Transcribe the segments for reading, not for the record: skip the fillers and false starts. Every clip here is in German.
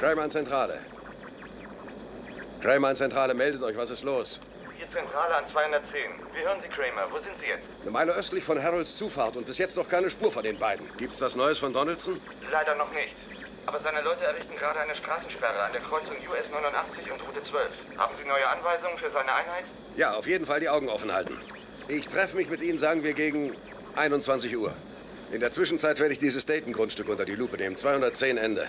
Kramer Zentrale. Kramer Zentrale, meldet euch, was ist los? Hier Zentrale an 210. Wir hören Sie, Kramer. Wo sind Sie jetzt? Eine Meile östlich von Harolds Zufahrt und bis jetzt noch keine Spur von den beiden. Gibt's was Neues von Donaldson? Leider noch nicht. Aber seine Leute errichten gerade eine Straßensperre an der Kreuzung US 89 und Route 12. Haben Sie neue Anweisungen für seine Einheit? Ja, auf jeden Fall die Augen offen halten. Ich treffe mich mit Ihnen, sagen wir, gegen 21 Uhr. In der Zwischenzeit werde ich dieses Dayton-Grundstück unter die Lupe nehmen. 210 Ende.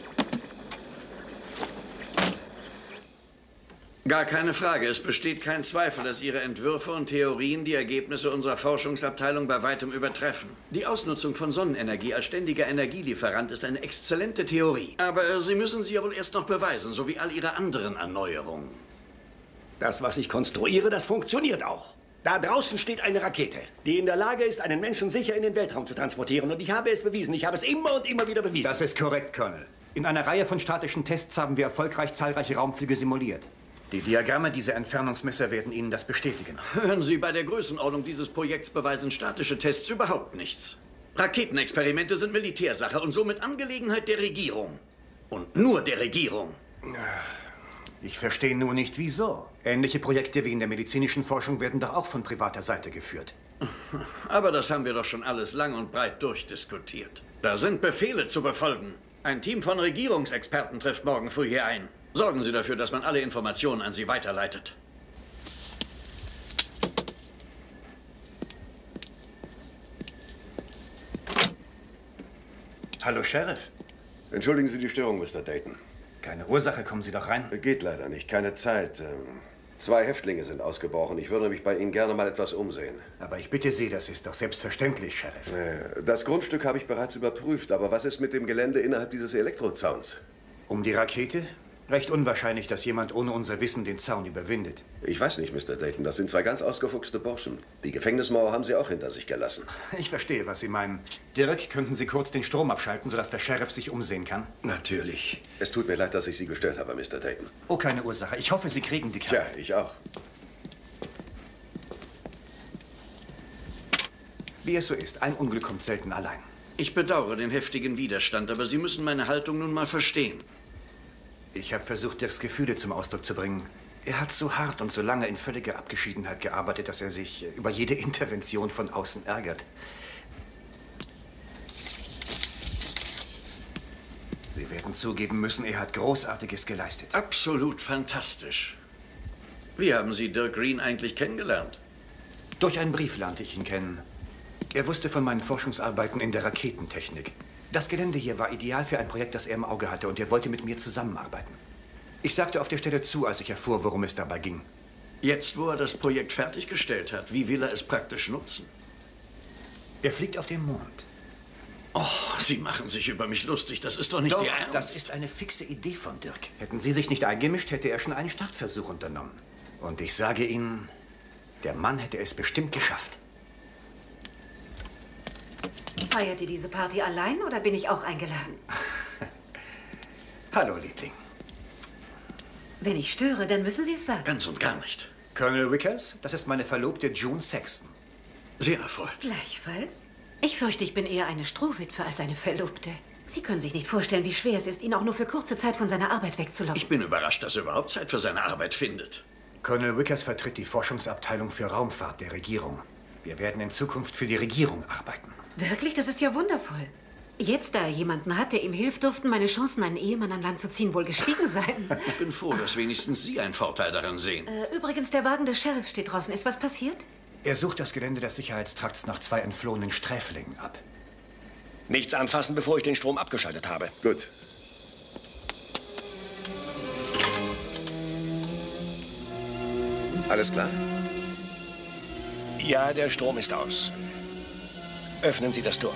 Gar keine Frage. Es besteht kein Zweifel, dass Ihre Entwürfe und Theorien die Ergebnisse unserer Forschungsabteilung bei weitem übertreffen. Die Ausnutzung von Sonnenenergie als ständiger Energielieferant ist eine exzellente Theorie. Aber Sie müssen sie ja wohl erst noch beweisen, so wie all Ihre anderen Erneuerungen. Das, was ich konstruiere, das funktioniert auch. Da draußen steht eine Rakete, die in der Lage ist, einen Menschen sicher in den Weltraum zu transportieren. Und ich habe es bewiesen. Ich habe es immer und immer wieder bewiesen. Das ist korrekt, Colonel. In einer Reihe von statischen Tests haben wir erfolgreich zahlreiche Raumflüge simuliert. Die Diagramme dieser Entfernungsmesser werden Ihnen das bestätigen. Hören Sie, bei der Größenordnung dieses Projekts beweisen statische Tests überhaupt nichts. Raketenexperimente sind Militärsache und somit Angelegenheit der Regierung. Und nur der Regierung. Ich verstehe nur nicht, wieso. Ähnliche Projekte wie in der medizinischen Forschung werden doch auch von privater Seite geführt. Aber das haben wir doch schon alles lang und breit durchdiskutiert. Da sind Befehle zu befolgen. Ein Team von Regierungsexperten trifft morgen früh hier ein. Sorgen Sie dafür, dass man alle Informationen an Sie weiterleitet. Hallo, Sheriff. Entschuldigen Sie die Störung, Mr. Dayton. Keine Ursache, kommen Sie doch rein. Geht leider nicht, keine Zeit. 2 Häftlinge sind ausgebrochen. Ich würde mich bei Ihnen gerne mal etwas umsehen. Aber ich bitte Sie, das ist doch selbstverständlich, Sheriff. Das Grundstück habe ich bereits überprüft, aber was ist mit dem Gelände innerhalb dieses Elektrozauns? Um die Rakete? Recht unwahrscheinlich, dass jemand ohne unser Wissen den Zaun überwindet. Ich weiß nicht, Mr. Dayton. Das sind 2 ganz ausgefuchste Burschen. Die Gefängnismauer haben sie auch hinter sich gelassen. Ich verstehe, was Sie meinen. Dirk, könnten Sie kurz den Strom abschalten, sodass der Sheriff sich umsehen kann? Natürlich. Es tut mir leid, dass ich Sie gestört habe, Mr. Dayton. Oh, keine Ursache. Ich hoffe, Sie kriegen die Kerle. Tja, ich auch. Wie es so ist, ein Unglück kommt selten allein. Ich bedauere den heftigen Widerstand, aber Sie müssen meine Haltung nun mal verstehen. Ich habe versucht, Dirks Gefühle zum Ausdruck zu bringen. Er hat so hart und so lange in völliger Abgeschiedenheit gearbeitet, dass er sich über jede Intervention von außen ärgert. Sie werden zugeben müssen, er hat Großartiges geleistet. Absolut fantastisch. Wie haben Sie Dirk Green eigentlich kennengelernt? Durch einen Brief lernte ich ihn kennen. Er wusste von meinen Forschungsarbeiten in der Raketentechnik. Das Gelände hier war ideal für ein Projekt, das er im Auge hatte, und er wollte mit mir zusammenarbeiten. Ich sagte auf der Stelle zu, als ich erfuhr, worum es dabei ging. Jetzt, wo er das Projekt fertiggestellt hat, wie will er es praktisch nutzen? Er fliegt auf den Mond. Oh, Sie machen sich über mich lustig. Das ist doch nicht Ihr Ernst. Das ist eine fixe Idee von Dirk. Hätten Sie sich nicht eingemischt, hätte er schon einen Startversuch unternommen. Und ich sage Ihnen, der Mann hätte es bestimmt geschafft. Feiert ihr diese Party allein oder bin ich auch eingeladen? Hallo, Liebling. Wenn ich störe, dann müssen Sie es sagen. Ganz und gar nicht. Colonel Wickers, das ist meine Verlobte June Sexton. Sehr erfreut. Gleichfalls. Ich fürchte, ich bin eher eine Strohwitwe als eine Verlobte. Sie können sich nicht vorstellen, wie schwer es ist, ihn auch nur für kurze Zeit von seiner Arbeit wegzulocken. Ich bin überrascht, dass er überhaupt Zeit für seine Arbeit findet. Colonel Wickers vertritt die Forschungsabteilung für Raumfahrt der Regierung. Wir werden in Zukunft für die Regierung arbeiten. Wirklich? Das ist ja wundervoll. Jetzt, da er jemanden hat, der ihm hilft, dürften meine Chancen, einen Ehemann an Land zu ziehen, wohl gestiegen sein. Ich bin froh, dass wenigstens Sie einen Vorteil daran sehen. Übrigens, der Wagen des Sheriffs steht draußen. Ist was passiert? Er sucht das Gelände des Sicherheitstrakts nach 2 entflohenen Sträflingen ab. Nichts anfassen, bevor ich den Strom abgeschaltet habe. Gut. Alles klar? Ja, der Strom ist aus. Öffnen Sie das Tor.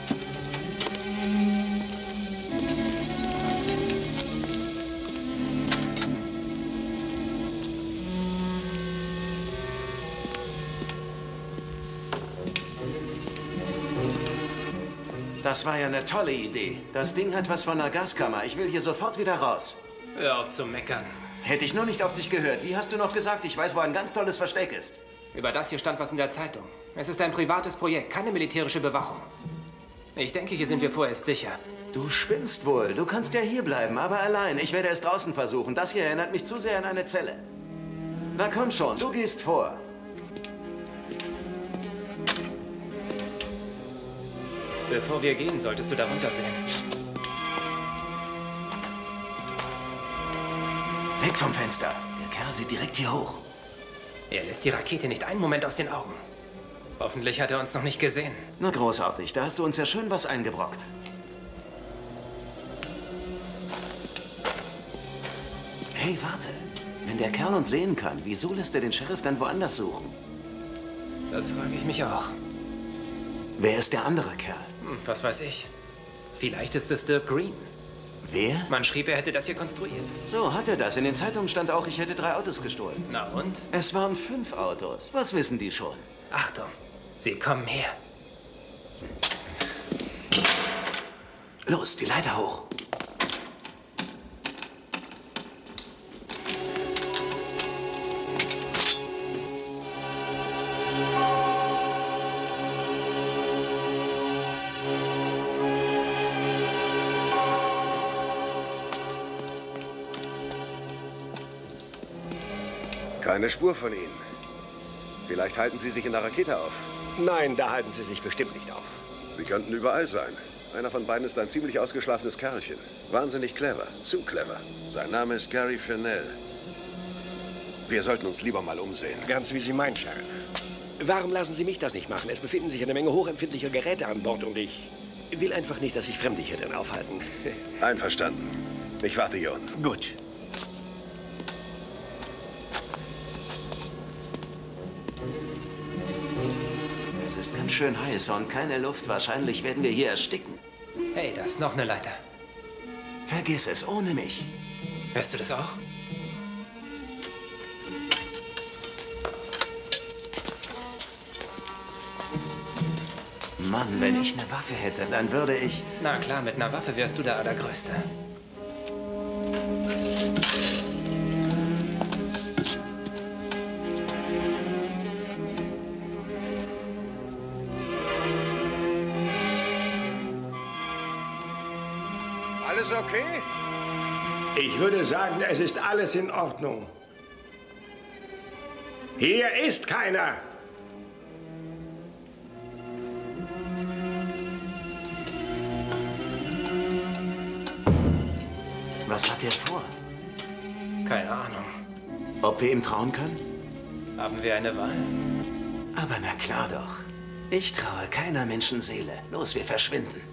Das war ja eine tolle Idee. Das Ding hat was von einer Gaskammer. Ich will hier sofort wieder raus. Hör auf zu meckern. Hätte ich nur nicht auf dich gehört. Wie hast du noch gesagt, ich weiß, wo ein ganz tolles Versteck ist? Über das hier stand was in der Zeitung. Es ist ein privates Projekt, keine militärische Bewachung. Ich denke, hier sind wir vorerst sicher. Du spinnst wohl. Du kannst ja hier bleiben, aber allein. Ich werde es draußen versuchen. Das hier erinnert mich zu sehr an eine Zelle. Na komm schon, du gehst vor. Bevor wir gehen, solltest du darunter sehen. Weg vom Fenster. Der Kerl sieht direkt hier hoch. Er lässt die Rakete nicht einen Moment aus den Augen. Hoffentlich hat er uns noch nicht gesehen. Na großartig, da hast du uns ja schön was eingebrockt. Hey, warte. Wenn der Kerl uns sehen kann, wieso lässt er den Sheriff dann woanders suchen? Das frage ich mich auch. Wer ist der andere Kerl? Was weiß ich. Vielleicht ist es Dirk Green. Wer? Man schrieb, er hätte das hier konstruiert. So hat er das. In den Zeitungen stand auch, ich hätte 3 Autos gestohlen. Na und? Es waren 5 Autos. Was wissen die schon? Achtung, sie kommen her. Los, die Leiter hoch. Keine Spur von Ihnen. Vielleicht halten Sie sich in der Rakete auf. Nein, da halten Sie sich bestimmt nicht auf. Sie könnten überall sein. Einer von beiden ist ein ziemlich ausgeschlafenes Kerlchen. Wahnsinnig clever. Zu clever. Sein Name ist Gary Fennell. Wir sollten uns lieber mal umsehen. Ganz wie Sie meinen, Sheriff. Warum lassen Sie mich das nicht machen? Es befinden sich eine Menge hochempfindlicher Geräte an Bord und ich will einfach nicht, dass sich Fremde hier drin aufhalten. Einverstanden. Ich warte hier unten. Gut. Es ist ganz schön heiß und keine Luft. Wahrscheinlich werden wir hier ersticken. Hey, da ist noch eine Leiter. Vergiss es, ohne mich. Hörst du das auch? Mann, wenn ich eine Waffe hätte, dann würde ich... Na klar, mit einer Waffe wärst du der Allergrößte. Alles okay? Ich würde sagen, es ist alles in Ordnung. Hier ist keiner. Was hat er vor? Keine Ahnung. Ob wir ihm trauen können? Haben wir eine Wahl? Aber na klar doch. Ich traue keiner Menschenseele. Los, wir verschwinden.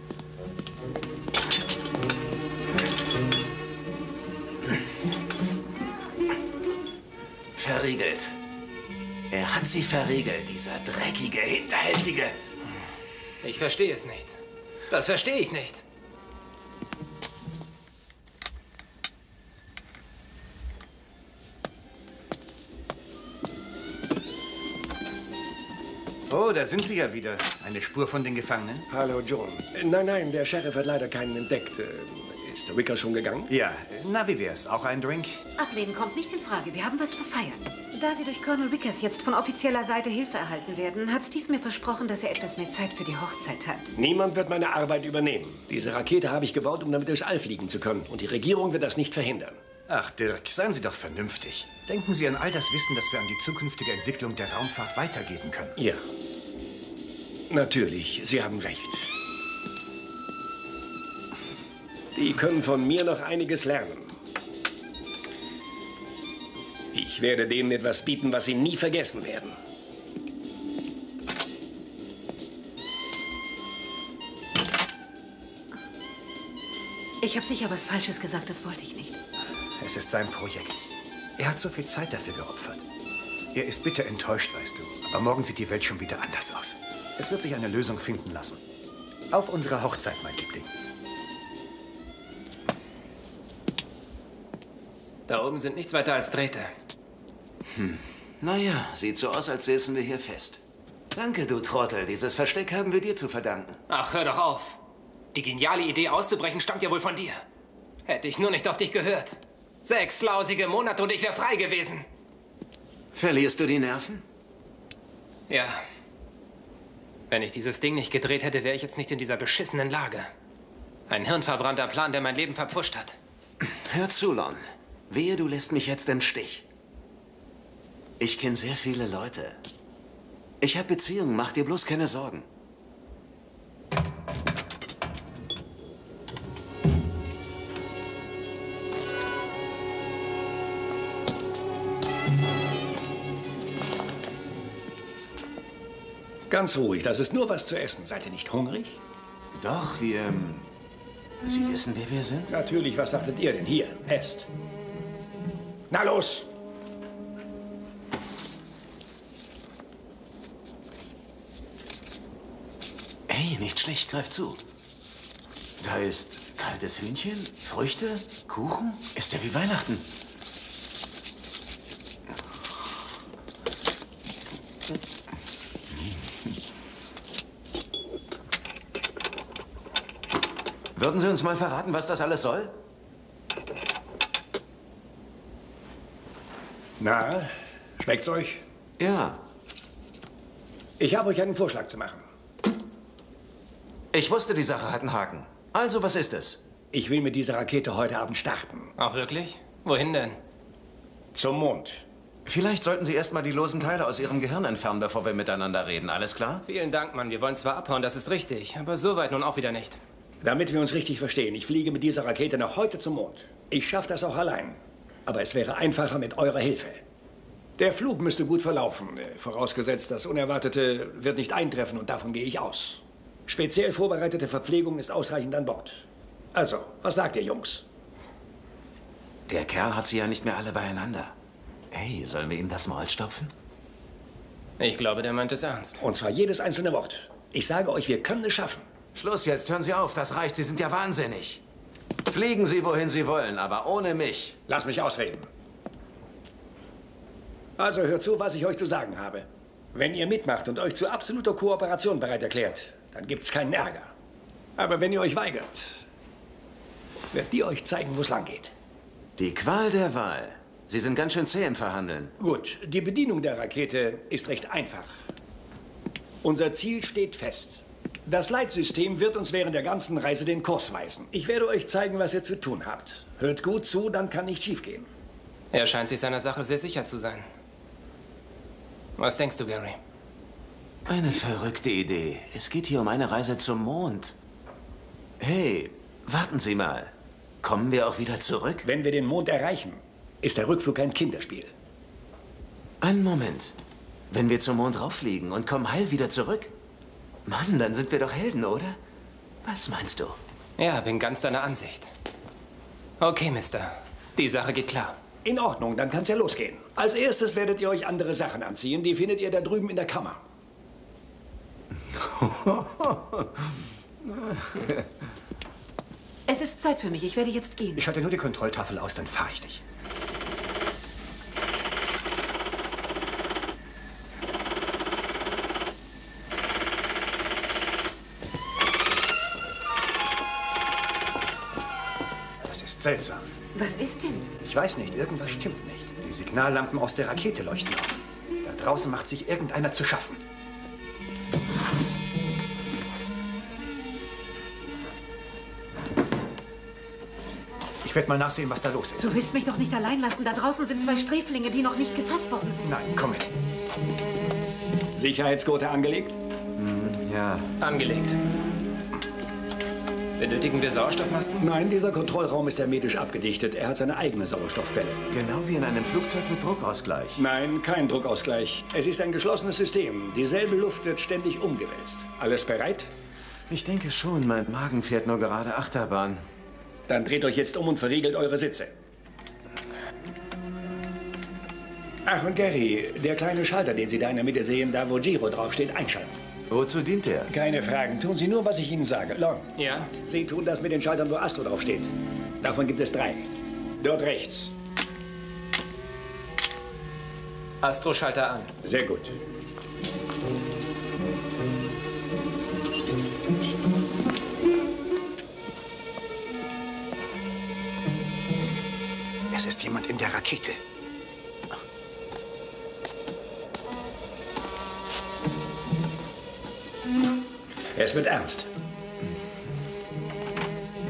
Verriegelt. Er hat sie verriegelt, dieser dreckige, hinterhältige... Ich verstehe es nicht. Das verstehe ich nicht. Oh, da sind Sie ja wieder. Eine Spur von den Gefangenen? Hallo, John. Nein, der Sheriff hat leider keinen entdeckt. Ist der Wicker schon gegangen? Ja. Na, wie wär's? Auch ein Drink? Ablehnen kommt nicht in Frage. Wir haben was zu feiern. Da Sie durch Colonel Wickers jetzt von offizieller Seite Hilfe erhalten werden, hat Steve mir versprochen, dass er etwas mehr Zeit für die Hochzeit hat. Niemand wird meine Arbeit übernehmen. Diese Rakete habe ich gebaut, um damit durchs All fliegen zu können. Und die Regierung wird das nicht verhindern. Ach, Dirk, seien Sie doch vernünftig. Denken Sie an all das Wissen, das wir an die zukünftige Entwicklung der Raumfahrt weitergeben können. Ja. Natürlich, Sie haben recht. Die können von mir noch einiges lernen. Ich werde denen etwas bieten, was sie nie vergessen werden. Ich habe sicher was Falsches gesagt, das wollte ich nicht. Es ist sein Projekt. Er hat so viel Zeit dafür geopfert. Er ist bitter enttäuscht, weißt du. Aber morgen sieht die Welt schon wieder anders aus. Es wird sich eine Lösung finden lassen. Auf unserer Hochzeit, mein Liebling. Da oben sind nichts weiter als Drähte. Naja, sieht so aus, als säßen wir hier fest. Danke, du Trottel. Dieses Versteck haben wir dir zu verdanken. Ach, hör doch auf. Die geniale Idee auszubrechen stammt ja wohl von dir. Hätte ich nur nicht auf dich gehört. 6 lausige Monate und ich wäre frei gewesen. Verlierst du die Nerven? Ja. Wenn ich dieses Ding nicht gedreht hätte, wäre ich jetzt nicht in dieser beschissenen Lage. Ein hirnverbrannter Plan, der mein Leben verpfuscht hat. Hör zu, Lon. Wehe, du lässt mich jetzt im Stich. Ich kenne sehr viele Leute. Ich habe Beziehungen, mach dir bloß keine Sorgen. Ganz ruhig, das ist nur was zu essen. Seid ihr nicht hungrig? Doch, Sie wissen, wer wir sind? Natürlich, was dachtet ihr denn? Hier, esst. Na los! Hey, nicht schlecht, greif zu. Da ist kaltes Hühnchen, Früchte, Kuchen. Ist ja wie Weihnachten. Würden Sie uns mal verraten, was das alles soll? Na, schmeckt's euch? Ja. Ich habe euch einen Vorschlag zu machen. Ich wusste, die Sache hat einen Haken. Also, was ist es? Ich will mit dieser Rakete heute Abend starten. Auch wirklich? Wohin denn? Zum Mond. Vielleicht sollten Sie erst mal die losen Teile aus Ihrem Gehirn entfernen, bevor wir miteinander reden. Alles klar? Vielen Dank, Mann. Wir wollen zwar abhauen, das ist richtig, aber so weit nun auch wieder nicht. Damit wir uns richtig verstehen, ich fliege mit dieser Rakete noch heute zum Mond. Ich schaffe das auch allein. Aber es wäre einfacher mit eurer Hilfe. Der Flug müsste gut verlaufen, vorausgesetzt, das Unerwartete wird nicht eintreffen und davon gehe ich aus. Speziell vorbereitete Verpflegung ist ausreichend an Bord. Also, was sagt ihr, Jungs? Der Kerl hat sie ja nicht mehr alle beieinander. Hey, sollen wir ihm das Maul stopfen? Ich glaube, der meint es ernst. Und zwar jedes einzelne Wort. Ich sage euch, wir können es schaffen. Schluss jetzt, hören Sie auf, das reicht, Sie sind ja wahnsinnig. Fliegen Sie, wohin Sie wollen, aber ohne mich. Lass mich ausreden. Also hört zu, was ich euch zu sagen habe. Wenn ihr mitmacht und euch zu absoluter Kooperation bereit erklärt, dann gibt's keinen Ärger. Aber wenn ihr euch weigert, wird die euch zeigen, wo es lang geht. Die Qual der Wahl. Sie sind ganz schön zäh im Verhandeln. Gut, die Bedienung der Rakete ist recht einfach. Unser Ziel steht fest. Das Leitsystem wird uns während der ganzen Reise den Kurs weisen. Ich werde euch zeigen, was ihr zu tun habt. Hört gut zu, dann kann nichts schiefgehen. Er scheint sich seiner Sache sehr sicher zu sein. Was denkst du, Gary? Eine verrückte Idee. Es geht hier um eine Reise zum Mond. Hey, warten Sie mal. Kommen wir auch wieder zurück? Wenn wir den Mond erreichen, ist der Rückflug ein Kinderspiel. Einen Moment. Wenn wir zum Mond rauffliegen und kommen heil wieder zurück? Mann, dann sind wir doch Helden, oder? Was meinst du? Ja, bin ganz deiner Ansicht. Okay, Mister. Die Sache geht klar. In Ordnung, dann kann's ja losgehen. Als erstes werdet ihr euch andere Sachen anziehen. Die findet ihr da drüben in der Kammer. Es ist Zeit für mich. Ich werde jetzt gehen. Ich schalte nur die Kontrolltafel aus, dann fahre ich dich. Das ist seltsam. Was ist denn? Ich weiß nicht, irgendwas stimmt nicht. Die Signallampen aus der Rakete leuchten auf. Da draußen macht sich irgendeiner zu schaffen. Ich werde mal nachsehen, was da los ist. Du willst mich doch nicht allein lassen. Da draußen sind 2 Sträflinge, die noch nicht gefasst worden sind. Nein, komm mit. Sicherheitsgurte angelegt? Ja. Angelegt. Benötigen wir Sauerstoffmasken? Nein, dieser Kontrollraum ist hermetisch abgedichtet. Er hat seine eigene Sauerstoffquelle. Genau wie in einem Flugzeug mit Druckausgleich. Nein, kein Druckausgleich. Es ist ein geschlossenes System. Dieselbe Luft wird ständig umgewälzt. Alles bereit? Ich denke schon, mein Magen fährt nur gerade Achterbahn. Dann dreht euch jetzt um und verriegelt eure Sitze. Ach, und Gary, der kleine Schalter, den Sie da in der Mitte sehen, da wo Giro draufsteht, einschalten. Wozu dient der? Keine Fragen. Tun Sie nur, was ich Ihnen sage. Lon. Ja? Sie tun das mit den Schaltern, wo Astro draufsteht. Davon gibt es 3. Dort rechts. Astro-Schalter an. Sehr gut. Es ist jemand in der Rakete. Es wird ernst.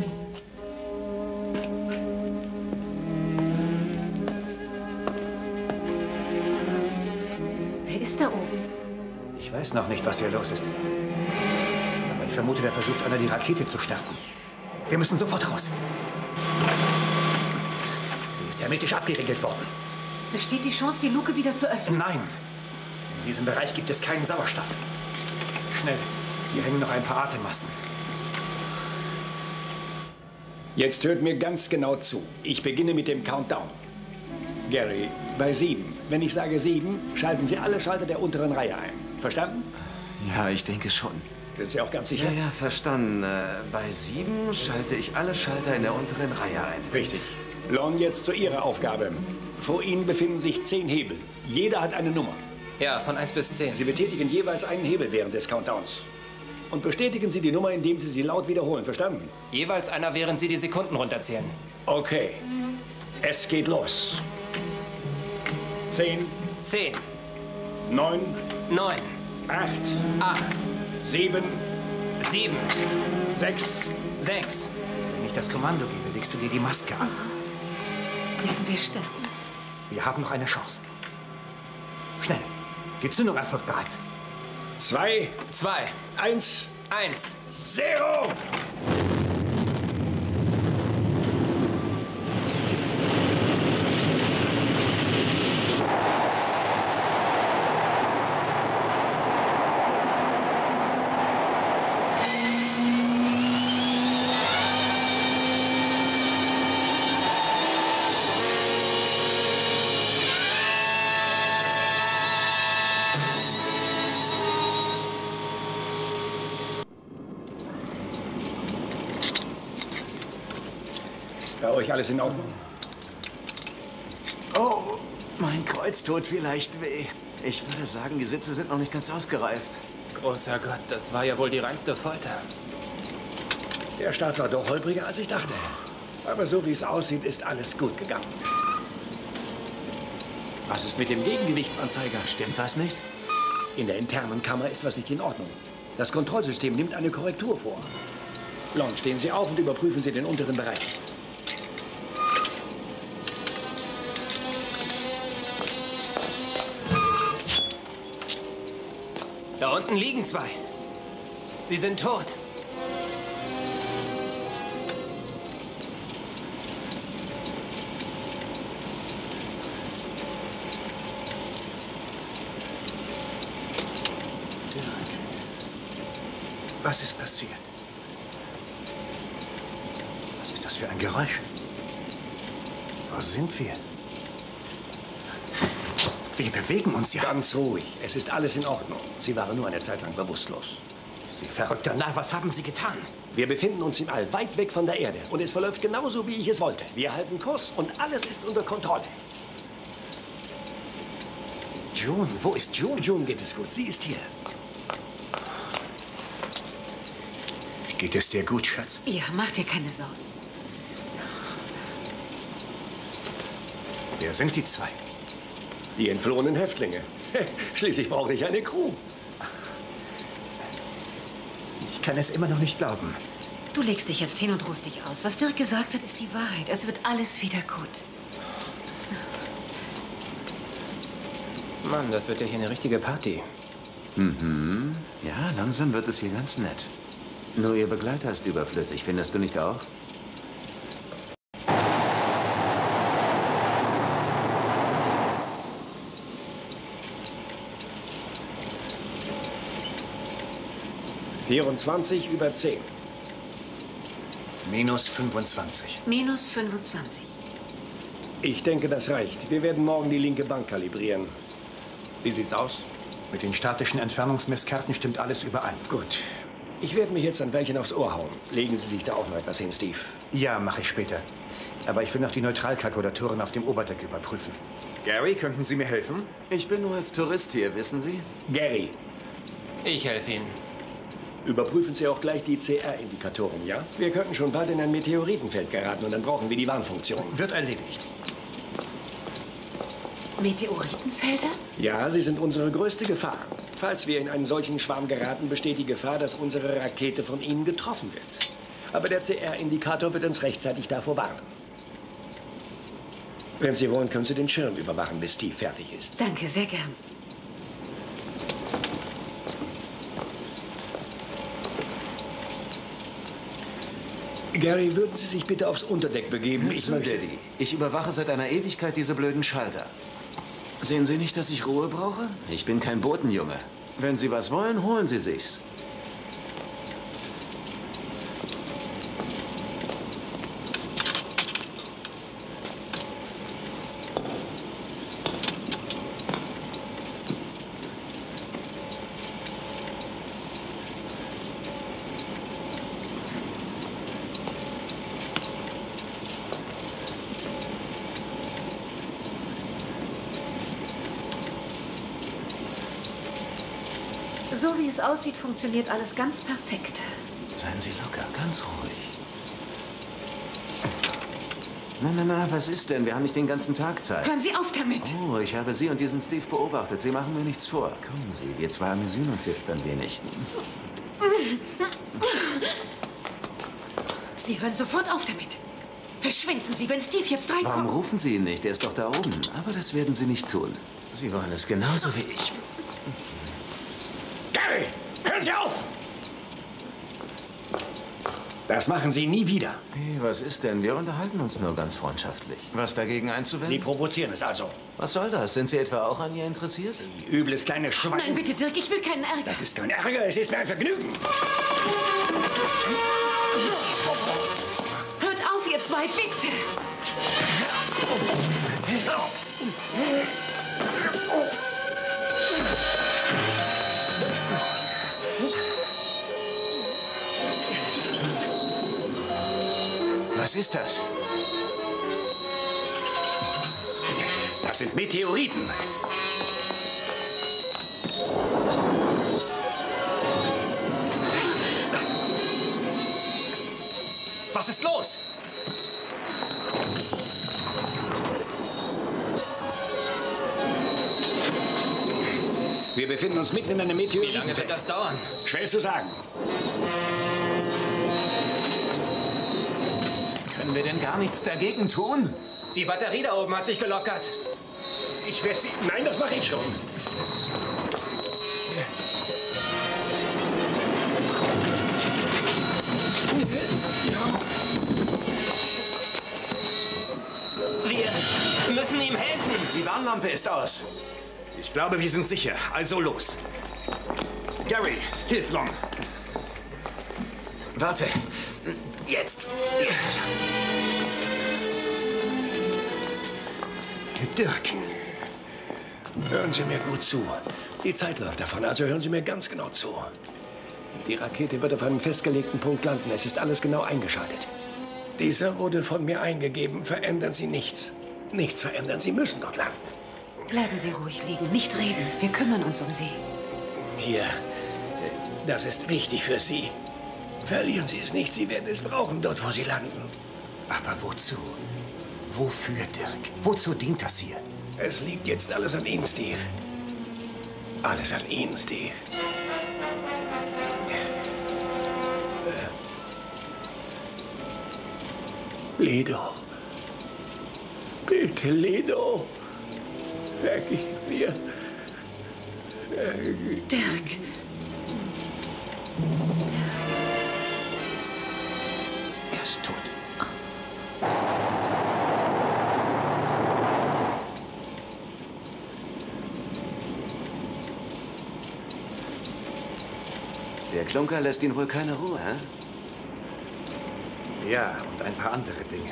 ist da oben? Ich weiß noch nicht, was hier los ist. Aber ich vermute, da versucht einer, die Rakete zu starten. Wir müssen sofort raus. Sie ist hermetisch abgeriegelt worden. Besteht die Chance, die Luke wieder zu öffnen? Nein. In diesem Bereich gibt es keinen Sauerstoff. Schnell. Hier hängen noch ein paar Atemmasken. Jetzt hört mir ganz genau zu. Ich beginne mit dem Countdown. Gary, bei 7. Wenn ich sage 7, schalten Sie alle Schalter der unteren Reihe ein. Verstanden? Ja, ich denke schon. Sind Sie auch ganz sicher? Ja, verstanden. Bei 7 schalte ich alle Schalter in der unteren Reihe ein. Richtig. Lon, jetzt zu Ihrer Aufgabe. Vor Ihnen befinden sich 10 Hebel. Jeder hat eine Nummer. Ja, von 1 bis 10. Sie betätigen jeweils einen Hebel während des Countdowns. Und bestätigen Sie die Nummer, indem Sie sie laut wiederholen. Verstanden? Jeweils einer, während Sie die Sekunden runterzählen. Okay. Es geht los. 10, 10, 9, 9, 8, 8, 7, 7, 6. 6. Wenn ich das Kommando gebe, legst du dir die Maske an. Werden wir sterben? Wir haben noch eine Chance. Schnell. Die Zündung erfolgt bereits. 2, 2, 1, 1. 0. Ist bei euch alles in Ordnung? Oh, mein Kreuz tut vielleicht weh. Ich würde sagen, die Sitze sind noch nicht ganz ausgereift. Großer Gott, das war ja wohl die reinste Folter. Der Start war doch holpriger, als ich dachte. Aber so wie es aussieht, ist alles gut gegangen. Was ist mit dem Gegengewichtsanzeiger? Stimmt was nicht? In der internen Kammer ist was nicht in Ordnung. Das Kontrollsystem nimmt eine Korrektur vor. Lon, stehen Sie auf und überprüfen Sie den unteren Bereich. Da unten liegen 2. Sie sind tot. Dirk, was ist passiert? Was ist das für ein Geräusch? Wo sind wir? Wir bewegen uns ja. Ganz ruhig. Es ist alles in Ordnung. Sie waren nur eine Zeit lang bewusstlos. Sie verrückter Narr, was haben Sie getan? Wir befinden uns im All, weit weg von der Erde. Und es verläuft genauso, wie ich es wollte. Wir halten Kurs und alles ist unter Kontrolle. June, wo ist June? June geht es gut. Sie ist hier. Geht es dir gut, Schatz? Ja, mach dir keine Sorgen. Wer sind die 2? Die entflohenen Häftlinge. Schließlich brauche ich eine Crew. Ich kann es immer noch nicht glauben. Du legst dich jetzt hin und ruhst dich aus. Was Dirk gesagt hat, ist die Wahrheit. Es wird alles wieder gut. Mann, das wird ja hier eine richtige Party. Mhm. Ja, langsam wird es hier ganz nett. Nur Ihr Begleiter ist überflüssig, findest du nicht auch? -24/10. Minus 25. Minus 25. Ich denke, das reicht. Wir werden morgen die linke Bank kalibrieren. Wie sieht's aus? Mit den statischen Entfernungsmesskarten stimmt alles überein. Gut. Ich werde mich jetzt an welchen aufs Ohr hauen. Legen Sie sich da auch noch etwas hin, Steve. Ja, mache ich später. Aber ich will noch die Neutralkalkulatoren auf dem Oberdeck überprüfen. Gary, könnten Sie mir helfen? Ich bin nur als Tourist hier, wissen Sie? Gary, Ich helfe Ihnen. überprüfen Sie auch gleich die CR-Indikatoren, ja? Wir könnten schon bald in ein Meteoritenfeld geraten und dann brauchen wir die Warnfunktion. Wird erledigt. Meteoritenfelder? Ja, sie sind unsere größte Gefahr. Falls wir in einen solchen Schwarm geraten, besteht die Gefahr, dass unsere Rakete von ihnen getroffen wird. Aber der CR-Indikator wird uns rechtzeitig davor warnen. Wenn Sie wollen, können Sie den Schirm überwachen, bis Steve fertig ist. Danke, sehr gern. Gary, würden Sie sich bitte aufs Unterdeck begeben? Ich möchte, Daddy. Ich überwache seit einer Ewigkeit diese blöden Schalter. Sehen Sie nicht, dass ich Ruhe brauche? Ich bin kein Botenjunge. Wenn Sie was wollen, holen Sie sich's. So wie es aussieht, funktioniert alles ganz perfekt. Seien Sie locker, ganz ruhig. Na, was ist denn? Wir haben nicht den ganzen Tag Zeit. Hören Sie auf damit! Oh, ich habe Sie und diesen Steve beobachtet. Sie machen mir nichts vor. Kommen Sie, wir zwei amüsieren uns jetzt ein wenig. Sie hören sofort auf damit. Verschwinden Sie, wenn Steve jetzt reinkommt. Warum rufen Sie ihn nicht? Er ist doch da oben. Aber das werden Sie nicht tun. Sie wollen es genauso wie ich. Gary, hören Sie auf! Das machen Sie nie wieder. Hey, was ist denn? Wir unterhalten uns nur ganz freundschaftlich. Was dagegen einzuwenden? Sie provozieren es also. Was soll das? Sind Sie etwa auch an ihr interessiert? Sie übles kleine Schwein. Nein, bitte, Dirk, ich will keinen Ärger. Das ist kein Ärger, es ist mir ein Vergnügen. Hört auf, ihr zwei, bitte! Was ist das? Das sind Meteoriten. Was ist los? Wir befinden uns mitten in einem Meteoriten. Wie lange wird das dauern? Schwer zu sagen. Können wir denn gar nichts dagegen tun? Die Batterie da oben hat sich gelockert. Ich werde sie... Nein, das mache ich schon. Wir müssen ihm helfen. Die Warnlampe ist aus. Ich glaube, wir sind sicher. Also los. Gary, hilf Long. Warte. Jetzt. Dirk, hören Sie mir gut zu. Die Zeit läuft davon, also hören Sie mir ganz genau zu. Die Rakete wird auf einem festgelegten Punkt landen. Es ist alles genau eingeschaltet. Dieser wurde von mir eingegeben. Verändern Sie nichts. Nichts verändern. Sie müssen dort landen. Bleiben Sie ruhig liegen, nicht reden. Wir kümmern uns um Sie. Hier, das ist wichtig für Sie. Verlieren Sie es nicht. Sie werden es brauchen, dort, wo Sie landen. Aber wozu? Wofür, Dirk? Wozu dient das hier? Es liegt jetzt alles an Ihnen, Steve. Alles an Ihnen, Steve. Lido. Bitte, Lido. Vergib mir. Vergib. Dirk. Er ist tot. Der Klunker lässt ihn wohl keine Ruhe, hä? Ja, und ein paar andere Dinge.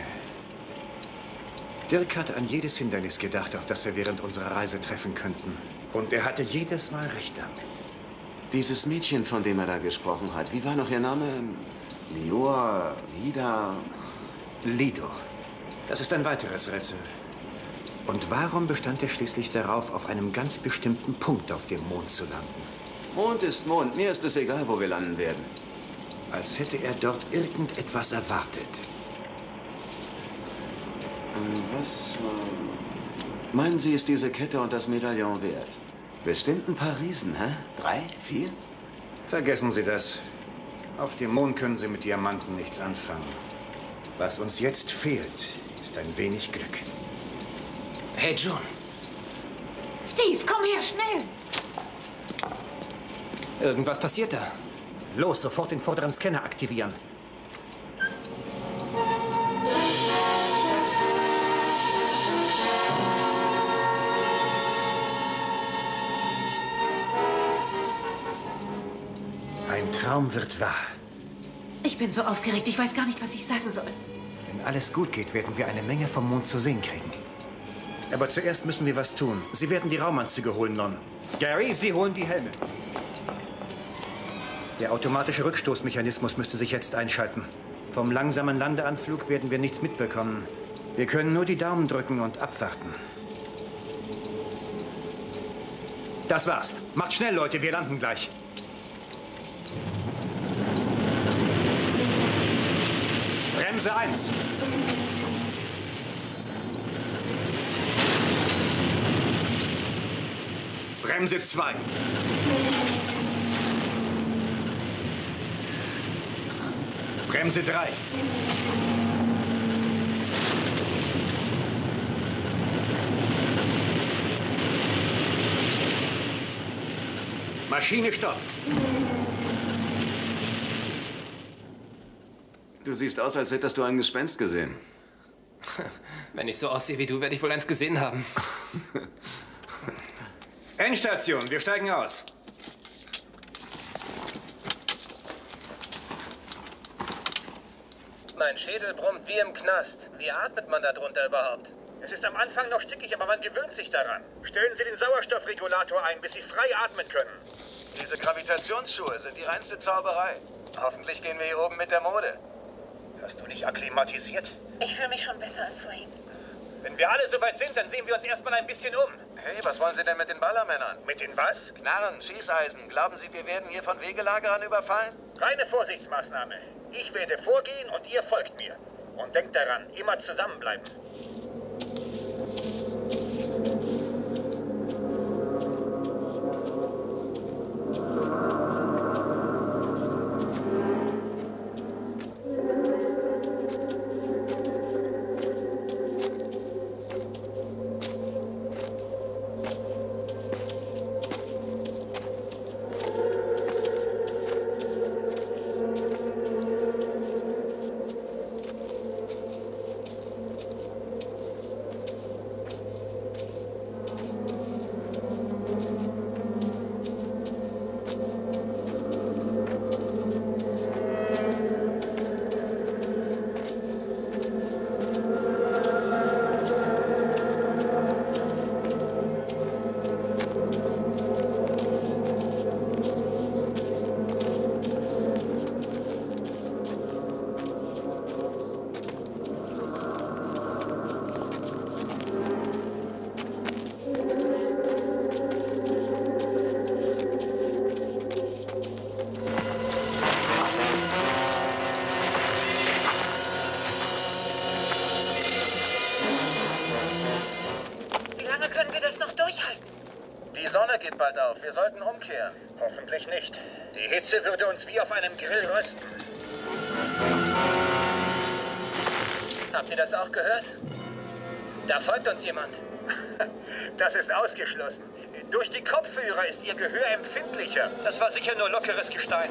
Dirk hatte an jedes Hindernis gedacht, auf das wir während unserer Reise treffen könnten. Und er hatte jedes Mal recht damit. Dieses Mädchen, von dem er da gesprochen hat, wie war noch ihr Name? Lior, Lida... Lido. Das ist ein weiteres Rätsel. Und warum bestand er schließlich darauf, auf einem ganz bestimmten Punkt auf dem Mond zu landen? Mond ist Mond. Mir ist es egal, wo wir landen werden. Als hätte er dort irgendetwas erwartet. Was? Meinen Sie, ist diese Kette und das Medaillon wert? Bestimmt ein paar Riesen, hä? 3, 4? Vergessen Sie das. Auf dem Mond können Sie mit Diamanten nichts anfangen. Was uns jetzt fehlt, ist ein wenig Glück. Hey, June. Steve, komm her, schnell! Irgendwas passiert da. Los, sofort den vorderen Scanner aktivieren. Traum wird wahr. Ich bin so aufgeregt, ich weiß gar nicht, was ich sagen soll. Wenn alles gut geht, werden wir eine Menge vom Mond zu sehen kriegen. Aber zuerst müssen wir was tun. Sie werden die Raumanzüge holen, Lon. Gary, Sie holen die Helme. Der automatische Rückstoßmechanismus müsste sich jetzt einschalten. Vom langsamen Landeanflug werden wir nichts mitbekommen. Wir können nur die Daumen drücken und abwarten. Das war's. Macht schnell, Leute, wir landen gleich. Bremse 1. Bremse 2. Bremse 3. Maschine, stopp. Du siehst aus, als hättest du ein Gespenst gesehen. Wenn ich so aussehe wie du, werde ich wohl eins gesehen haben. Endstation, wir steigen aus. Mein Schädel brummt wie im Knast. Wie atmet man da drunter überhaupt? Es ist am Anfang noch stickig, aber man gewöhnt sich daran. Stellen Sie den Sauerstoffregulator ein, bis Sie frei atmen können. Diese Gravitationsschuhe sind die reinste Zauberei. Hoffentlich gehen wir hier oben mit der Mode. Hast du nicht akklimatisiert? Ich fühle mich schon besser als vorhin. Wenn wir alle soweit sind, dann sehen wir uns erstmal ein bisschen um. Hey, was wollen Sie denn mit den Ballermännern? Mit den was? Knarren, Schießeisen. Glauben Sie, wir werden hier von Wegelagerern überfallen? Reine Vorsichtsmaßnahme. Ich werde vorgehen und ihr folgt mir. Und denkt daran, immer zusammenbleiben. Die Sonne geht bald auf. Wir sollten umkehren. Hoffentlich nicht. Die Hitze würde uns wie auf einem Grill rösten. Habt ihr das auch gehört? Da folgt uns jemand. Das ist ausgeschlossen. Durch die Kopfhörer ist ihr Gehör empfindlicher. Das war sicher nur lockeres Gestein.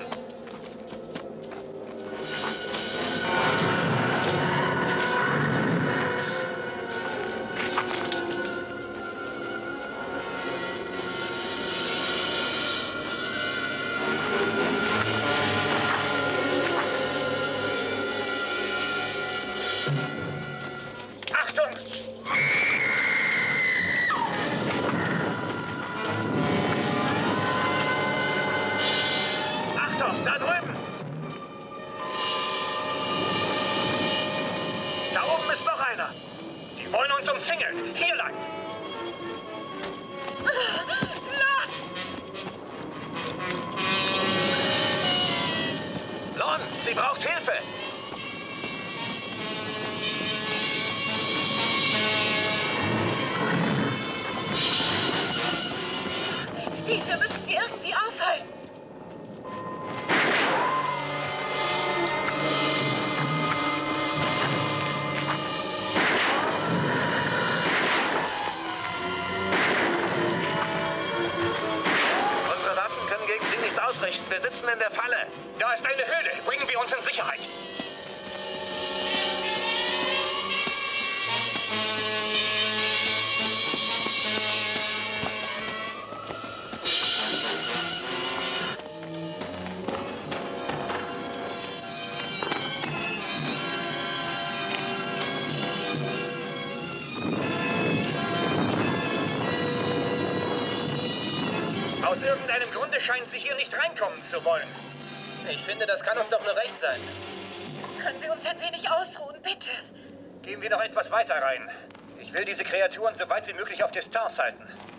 Achtung! Achtung, da drüben! Da oben ist noch einer. Die wollen uns umzingeln. Hier lang. Lon, sie braucht Hilfe. Steve, wir müssen sie irgendwie aufhalten. Unsere Waffen können gegen sie nichts ausrichten. Wir sitzen in der Falle. Da ist eine Höhle. Bringen wir uns in Sicherheit. Aus irgendeinem Grunde scheinen Sie hier nicht reinkommen zu wollen. Ich finde, das kann uns doch nur recht sein. Können wir uns ein wenig ausruhen, bitte? Gehen wir noch etwas weiter rein. Ich will diese Kreaturen so weit wie möglich auf Distanz halten.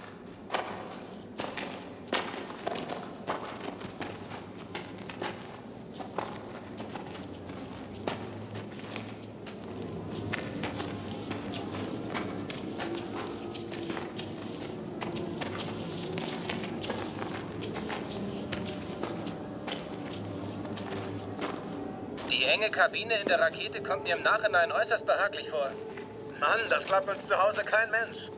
Die enge Kabine in der Rakete kommt mir im Nachhinein äußerst behaglich vor. Mann, das klappt uns zu Hause kein Mensch.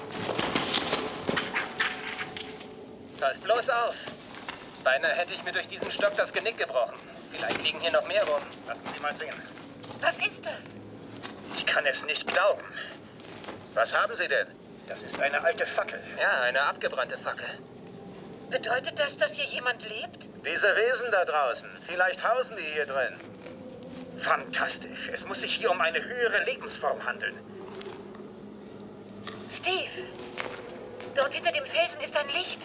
Pass bloß auf. Beinahe hätte ich mir durch diesen Stock das Genick gebrochen. Vielleicht liegen hier noch mehr rum. Lassen Sie mal sehen. Was ist das? Ich kann es nicht glauben. Was haben Sie denn? Das ist eine alte Fackel. Ja, eine abgebrannte Fackel. Bedeutet das, dass hier jemand lebt? Diese Wesen da draußen. Vielleicht hausen die hier drin. Fantastisch. Es muss sich hier um eine höhere Lebensform handeln. Steve, dort hinter dem Felsen ist ein Licht.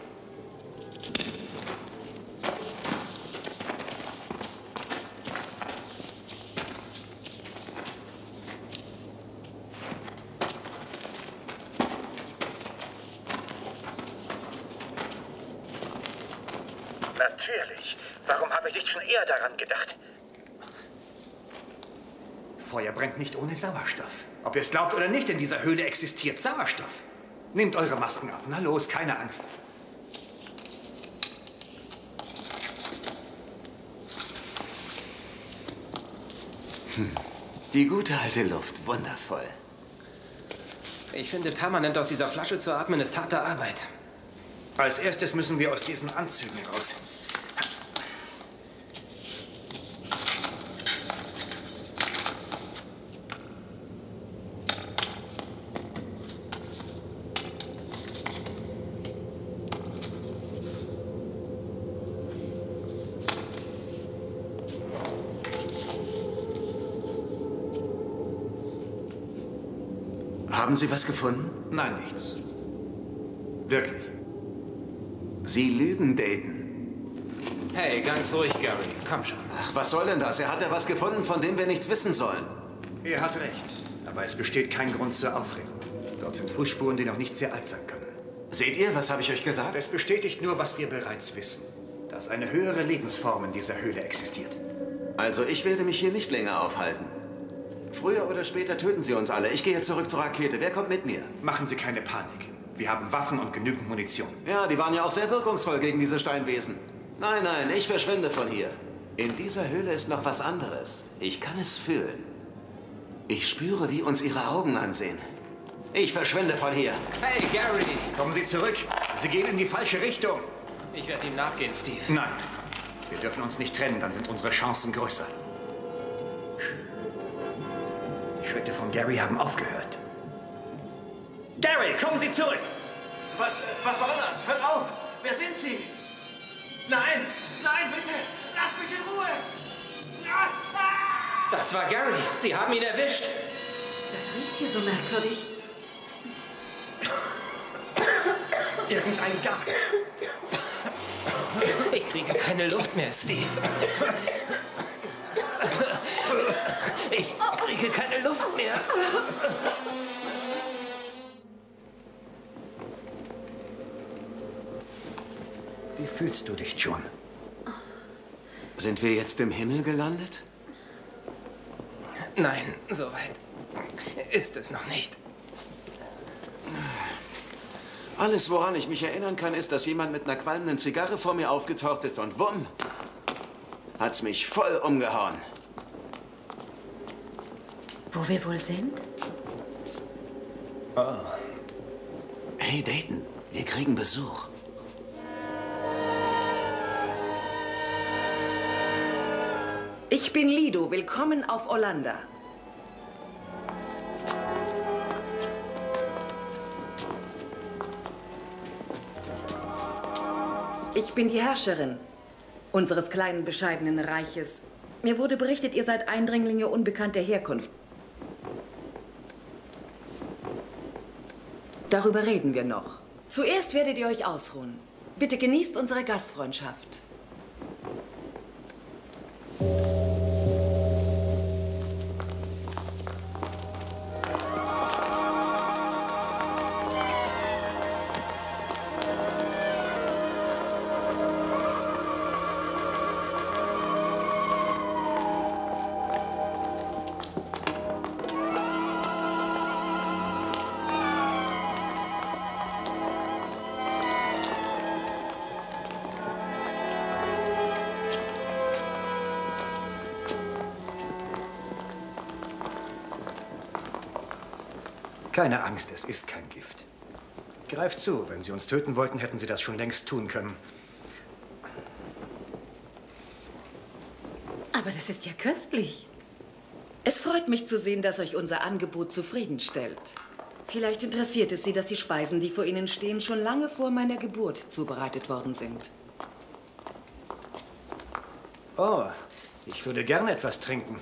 Natürlich. Warum habe ich nicht schon eher daran gedacht? Feuer brennt nicht ohne Sauerstoff. Ob ihr es glaubt oder nicht, in dieser Höhle existiert Sauerstoff. Nehmt eure Masken ab. Na los, keine Angst. Die gute alte Luft, wundervoll. Ich finde, permanent aus dieser Flasche zu atmen ist harte Arbeit. Als erstes müssen wir aus diesen Anzügen raus. Haben Sie was gefunden? Nein, nichts. Wirklich. Sie lügen, Dayton. Hey, ganz ruhig, Gary. Komm schon. Ach, was soll denn das? Er hat ja was gefunden, von dem wir nichts wissen sollen. Er hat recht. Aber es besteht kein Grund zur Aufregung. Dort sind Fußspuren, die noch nicht sehr alt sein können. Seht ihr, was habe ich euch gesagt? Es bestätigt nur, was wir bereits wissen. Dass eine höhere Lebensform in dieser Höhle existiert. Also, ich werde mich hier nicht länger aufhalten. Früher oder später töten sie uns alle. Ich gehe zurück zur Rakete. Wer kommt mit mir? Machen Sie keine Panik. Wir haben Waffen und genügend Munition. Ja, die waren ja auch sehr wirkungsvoll gegen diese Steinwesen. Nein, nein, ich verschwinde von hier. In dieser Höhle ist noch was anderes. Ich kann es fühlen. Ich spüre, wie uns ihre Augen ansehen. Ich verschwinde von hier. Hey, Gary! Kommen Sie zurück. Sie gehen in die falsche Richtung. Ich werde ihm nachgehen, Steve. Nein. Wir dürfen uns nicht trennen, dann sind unsere Chancen größer. Die Schritte von Gary haben aufgehört. Gary, kommen Sie zurück! Was soll das? Hört auf! Wer sind Sie? Nein! Nein, bitte! Lasst mich in Ruhe! Das war Gary. Sie haben ihn erwischt. Das riecht hier so merkwürdig. Irgendein Gas. Ich kriege keine Luft mehr, Steve. Ich kriege keine Luft mehr. Wie fühlst du dich, John? Sind wir jetzt im Himmel gelandet? Nein, soweit ist es noch nicht. Alles, woran ich mich erinnern kann, ist, dass jemand mit einer qualmenden Zigarre vor mir aufgetaucht ist und wumm, hat's mich voll umgehauen. Wo wir wohl sind? Oh. Hey, Dayton, wir kriegen Besuch. Ich bin Lido. Willkommen auf Orlando. Ich bin die Herrscherin unseres kleinen, bescheidenen Reiches. Mir wurde berichtet, ihr seid Eindringlinge unbekannter Herkunft. Darüber reden wir noch. Zuerst werdet ihr euch ausruhen. Bitte genießt unsere Gastfreundschaft. Keine Angst, es ist kein Gift. Greift zu. Wenn Sie uns töten wollten, hätten Sie das schon längst tun können. Aber das ist ja köstlich. Es freut mich zu sehen, dass euch unser Angebot zufriedenstellt. Vielleicht interessiert es Sie, dass die Speisen, die vor Ihnen stehen, schon lange vor meiner Geburt zubereitet worden sind. Oh, ich würde gerne etwas trinken.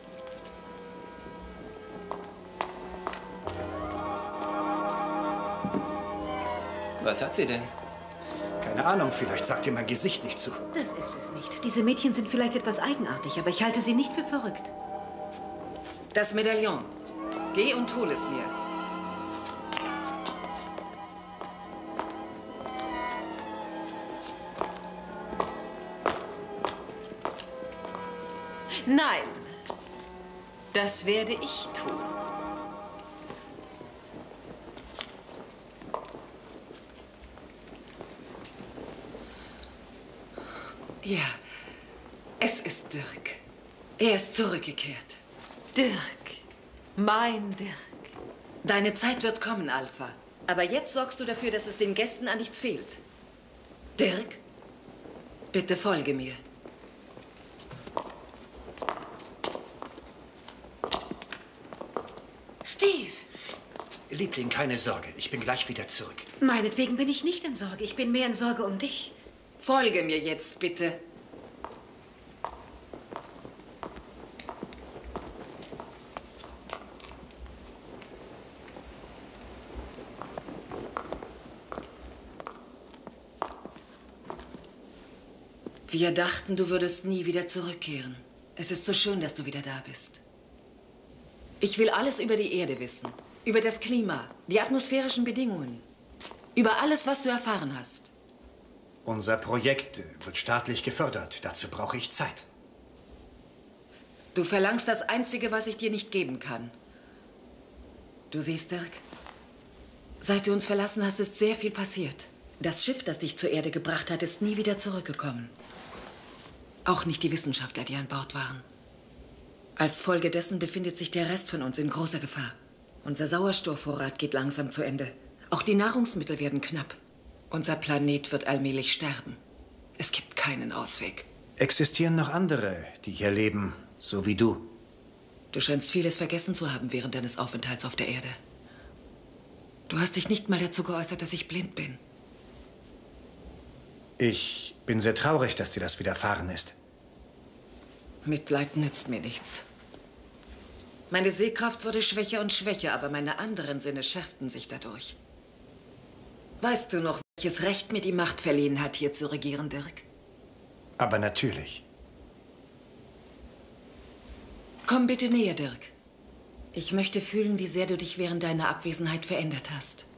Was hat sie denn? Keine Ahnung, vielleicht sagt ihr mein Gesicht nicht zu. Das ist es nicht. Diese Mädchen sind vielleicht etwas eigenartig, aber ich halte sie nicht für verrückt. Das Medaillon. Geh und hol es mir. Nein, das werde ich tun. Ja, es ist Dirk. Er ist zurückgekehrt. Dirk, mein Dirk. Deine Zeit wird kommen, Alpha. Aber jetzt sorgst du dafür, dass es den Gästen an nichts fehlt. Dirk, bitte folge mir. Steve! Liebling, keine Sorge. Ich bin gleich wieder zurück. Meinetwegen bin ich nicht in Sorge. Ich bin mehr in Sorge um dich. Folge mir jetzt, bitte. Wir dachten, du würdest nie wieder zurückkehren. Es ist so schön, dass du wieder da bist. Ich will alles über die Erde wissen. Über das Klima, die atmosphärischen Bedingungen. Über alles, was du erfahren hast. Unser Projekt wird staatlich gefördert. Dazu brauche ich Zeit. Du verlangst das Einzige, was ich dir nicht geben kann. Du siehst, Dirk, seit du uns verlassen hast, ist sehr viel passiert. Das Schiff, das dich zur Erde gebracht hat, ist nie wieder zurückgekommen. Auch nicht die Wissenschaftler, die an Bord waren. Als Folge dessen befindet sich der Rest von uns in großer Gefahr. Unser Sauerstoffvorrat geht langsam zu Ende. Auch die Nahrungsmittel werden knapp. Unser Planet wird allmählich sterben. Es gibt keinen Ausweg. Existieren noch andere, die hier leben, so wie du? Du scheinst vieles vergessen zu haben während deines Aufenthalts auf der Erde. Du hast dich nicht mal dazu geäußert, dass ich blind bin. Ich bin sehr traurig, dass dir das widerfahren ist. Mitleid nützt mir nichts. Meine Sehkraft wurde schwächer und schwächer, aber meine anderen Sinne schärften sich dadurch. Weißt du noch, welches Recht mir die Macht verliehen hat, hier zu regieren, Dirk? Aber natürlich. Komm bitte näher, Dirk. Ich möchte fühlen, wie sehr du dich während deiner Abwesenheit verändert hast.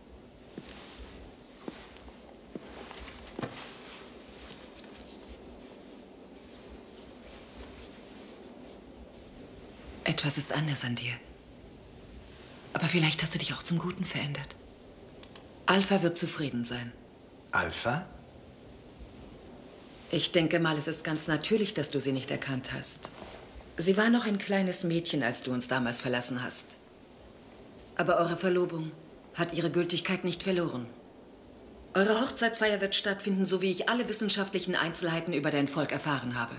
Etwas ist anders an dir. Aber vielleicht hast du dich auch zum Guten verändert. Alpha wird zufrieden sein. Alpha? Ich denke mal, es ist ganz natürlich, dass du sie nicht erkannt hast. Sie war noch ein kleines Mädchen, als du uns damals verlassen hast. Aber eure Verlobung hat ihre Gültigkeit nicht verloren. Eure Hochzeitsfeier wird stattfinden, so wie ich alle wissenschaftlichen Einzelheiten über dein Volk erfahren habe.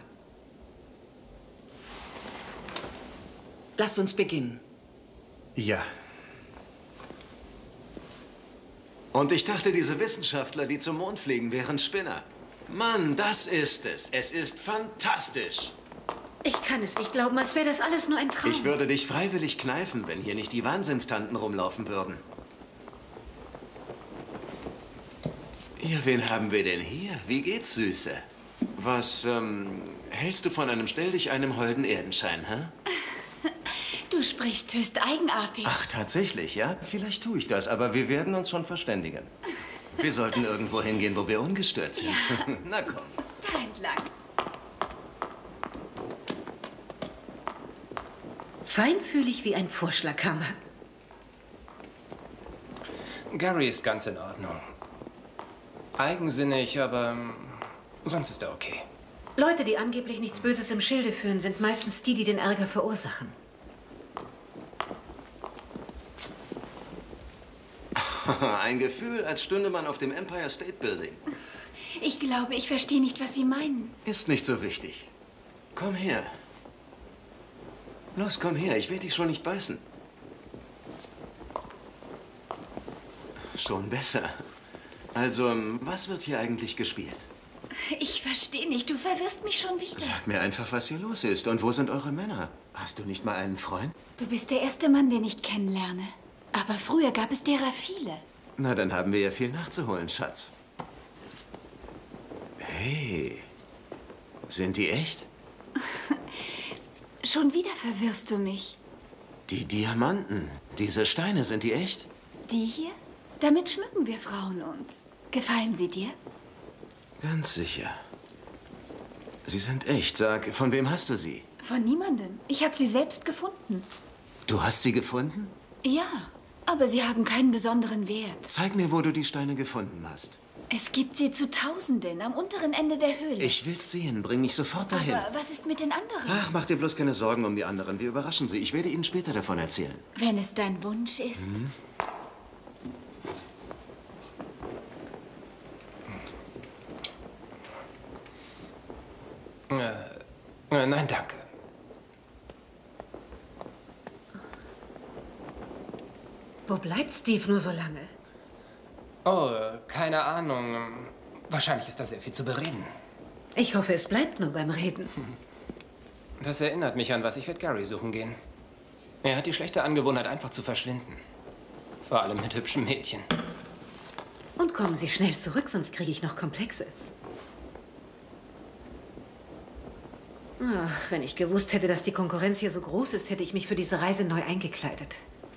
Lasst uns beginnen. Ja. Und ich dachte, diese Wissenschaftler, die zum Mond fliegen, wären Spinner. Mann, das ist es. Es ist fantastisch. Ich kann es nicht glauben, als wäre das alles nur ein Traum. Ich würde dich freiwillig kneifen, wenn hier nicht die Wahnsinnstanten rumlaufen würden. Ja, wen haben wir denn hier? Wie geht's, Süße? Was, hältst du von einem Stell dich einem holden Erdenschein, hä? Du sprichst höchst eigenartig. Ach, tatsächlich, ja? Vielleicht tue ich das, aber wir werden uns schon verständigen. Wir sollten irgendwo hingehen, wo wir ungestört sind. Ja. Na komm. Da entlang. Feinfühlig wie ein Vorschlaghammer. Gary ist ganz in Ordnung. Eigensinnig, aber sonst ist er okay. Leute, die angeblich nichts Böses im Schilde führen, sind meistens die, die den Ärger verursachen. Ein Gefühl, als stünde man auf dem Empire State Building. Ich glaube, ich verstehe nicht, was Sie meinen. Ist nicht so wichtig. Komm her. Los, komm her, ich werde dich schon nicht beißen. Schon besser. Also, was wird hier eigentlich gespielt? Ich verstehe nicht, du verwirrst mich schon wieder. Sag mir einfach, was hier los ist. Und wo sind eure Männer? Hast du nicht mal einen Freund? Du bist der erste Mann, den ich kennenlerne. Aber früher gab es derer viele. Na, dann haben wir ja viel nachzuholen, Schatz. Hey, sind die echt? Schon wieder verwirrst du mich. Die Diamanten, diese Steine, sind die echt? Die hier? Damit schmücken wir Frauen uns. Gefallen sie dir? Ganz sicher. Sie sind echt. Sag, von wem hast du sie? Von niemandem. Ich habe sie selbst gefunden. Du hast sie gefunden? Ja, aber sie haben keinen besonderen Wert. Zeig mir, wo du die Steine gefunden hast. Es gibt sie zu Tausenden am unteren Ende der Höhle. Ich will's sehen. Bring mich sofort dahin. Aber was ist mit den anderen? Ach, mach dir bloß keine Sorgen um die anderen. Wir überraschen sie. Ich werde Ihnen später davon erzählen. Wenn es dein Wunsch ist. Mhm. Nein, danke. Wo bleibt Steve nur so lange? Oh, keine Ahnung. Wahrscheinlich ist da sehr viel zu bereden. Ich hoffe, es bleibt nur beim Reden. Das erinnert mich an was. Ich werde Gary suchen gehen. Er hat die schlechte Angewohnheit, einfach zu verschwinden. Vor allem mit hübschen Mädchen. Und kommen Sie schnell zurück, sonst kriege ich noch Komplexe. Ach, wenn ich gewusst hätte, dass die Konkurrenz hier so groß ist, hätte ich mich für diese Reise neu eingekleidet.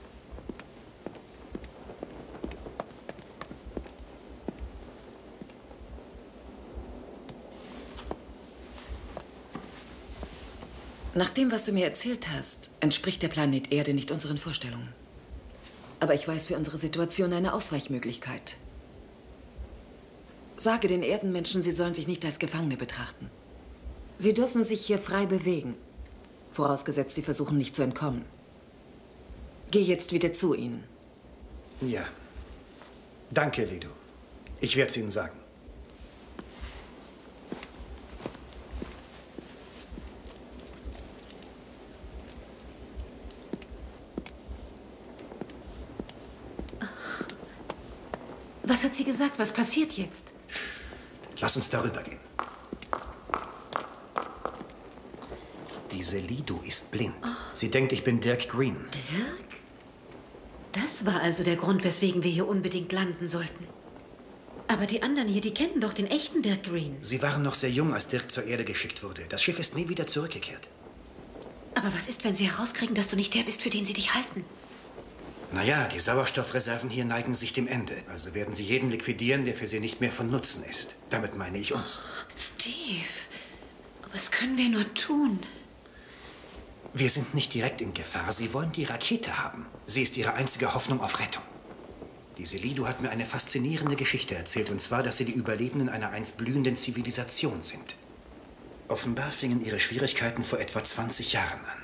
Nach dem, was du mir erzählt hast, entspricht der Planet Erde nicht unseren Vorstellungen. Aber ich weiß für unsere Situation eine Ausweichmöglichkeit. Sage den Erdenmenschen, sie sollen sich nicht als Gefangene betrachten. Sie dürfen sich hier frei bewegen, vorausgesetzt, sie versuchen nicht zu entkommen. Geh jetzt wieder zu ihnen. Ja. Danke, Lido. Ich werde es ihnen sagen. Was hat sie gesagt? Was passiert jetzt? Lass uns darüber gehen. Diese Lido ist blind. Sie denkt, ich bin Dirk Green. Dirk? Das war also der Grund, weswegen wir hier unbedingt landen sollten. Aber die anderen hier, die kennen doch den echten Dirk Green. Sie waren noch sehr jung, als Dirk zur Erde geschickt wurde. Das Schiff ist nie wieder zurückgekehrt. Aber was ist, wenn sie herauskriegen, dass du nicht der bist, für den sie dich halten? Naja, die Sauerstoffreserven hier neigen sich dem Ende. Also werden sie jeden liquidieren, der für sie nicht mehr von Nutzen ist. Damit meine ich uns. Oh, Steve, was können wir nur tun? Wir sind nicht direkt in Gefahr. Sie wollen die Rakete haben. Sie ist ihre einzige Hoffnung auf Rettung. Diese Lido hat mir eine faszinierende Geschichte erzählt. Und zwar, dass sie die Überlebenden einer einst blühenden Zivilisation sind. Offenbar fingen ihre Schwierigkeiten vor etwa 20 Jahren an.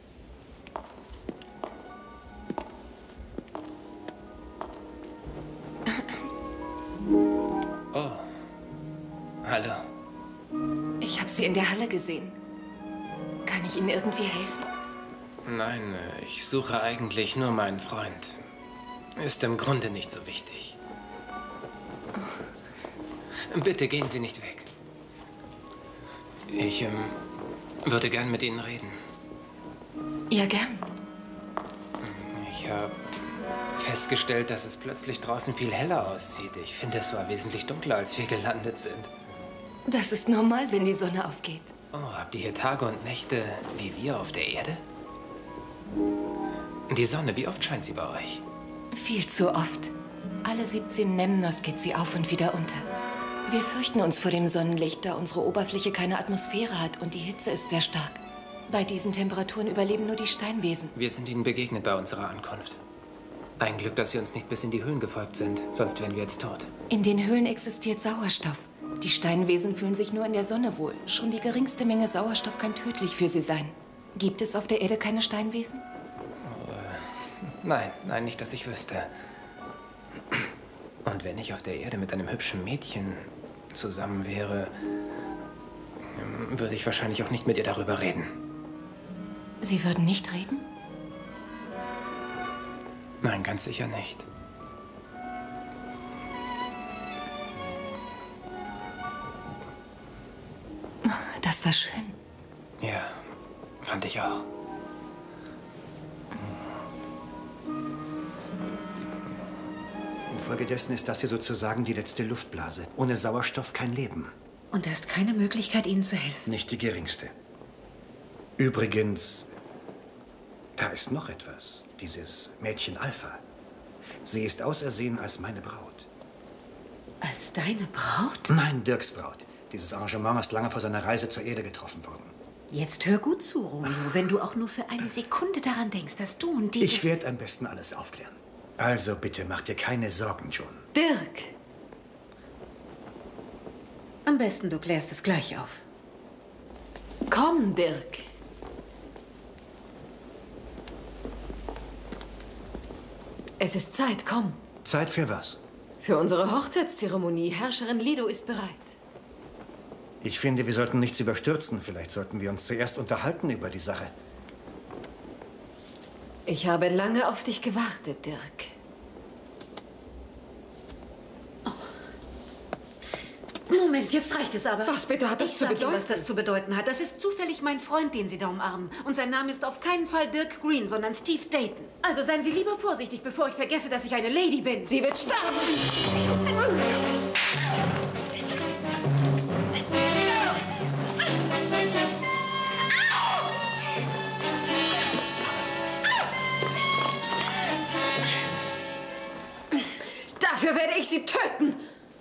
Oh. Hallo. Ich habe sie in der Halle gesehen. Kann ich Ihnen irgendwie helfen? Nein, ich suche eigentlich nur meinen Freund. Ist im Grunde nicht so wichtig. Bitte gehen Sie nicht weg. Ich würde gern mit Ihnen reden. Ja, gern. Ich habe festgestellt, dass es plötzlich draußen viel heller aussieht. Ich finde, es war wesentlich dunkler, als wir gelandet sind. Das ist normal, wenn die Sonne aufgeht. Oh, habt ihr hier Tage und Nächte wie wir auf der Erde? Die Sonne, wie oft scheint sie bei euch? Viel zu oft. Alle 17 Nemnos geht sie auf und wieder unter. Wir fürchten uns vor dem Sonnenlicht, da unsere Oberfläche keine Atmosphäre hat und die Hitze ist sehr stark. Bei diesen Temperaturen überleben nur die Steinwesen. Wir sind ihnen begegnet bei unserer Ankunft. Ein Glück, dass sie uns nicht bis in die Höhlen gefolgt sind, sonst wären wir jetzt tot. In den Höhlen existiert Sauerstoff. Die Steinwesen fühlen sich nur in der Sonne wohl. Schon die geringste Menge Sauerstoff kann tödlich für sie sein. Gibt es auf der Erde keine Steinwesen? Nein, nicht, dass ich wüsste. Und wenn ich auf der Erde mit einem hübschen Mädchen zusammen wäre, würde ich wahrscheinlich auch nicht mit ihr darüber reden. Sie würden nicht reden? Nein, ganz sicher nicht. Das war schön. Ja, fand ich auch. Infolgedessen ist das hier sozusagen die letzte Luftblase. Ohne Sauerstoff kein Leben. Und da ist keine Möglichkeit, Ihnen zu helfen. Nicht die geringste. Übrigens, da ist noch etwas. Dieses Mädchen Alpha. Sie ist ausersehen als meine Braut. Als deine Braut? Nein, Dirks Braut. Dieses Arrangement ist lange vor seiner Reise zur Erde getroffen worden. Jetzt hör gut zu, Romeo. Wenn du auch nur für eine Sekunde daran denkst, dass du und dieses... Ich werde am besten alles aufklären. Also bitte, mach dir keine Sorgen, John. Dirk! Am besten, du klärst es gleich auf. Komm, Dirk. Es ist Zeit, komm. Zeit für was? Für unsere Hochzeitszeremonie. Herrscherin Lido ist bereit. Ich finde, wir sollten nichts überstürzen. Vielleicht sollten wir uns zuerst unterhalten über die Sache. Ich habe lange auf dich gewartet, Dirk. Moment, jetzt reicht es aber. Was bitte hat das zu bedeuten? Was das zu bedeuten hat. Das ist zufällig mein Freund, den Sie da umarmen. Und sein Name ist auf keinen Fall Dirk Green, sondern Steve Dayton. Also seien Sie lieber vorsichtig, bevor ich vergesse, dass ich eine Lady bin. Sie wird sterben! Dafür werde ich sie töten!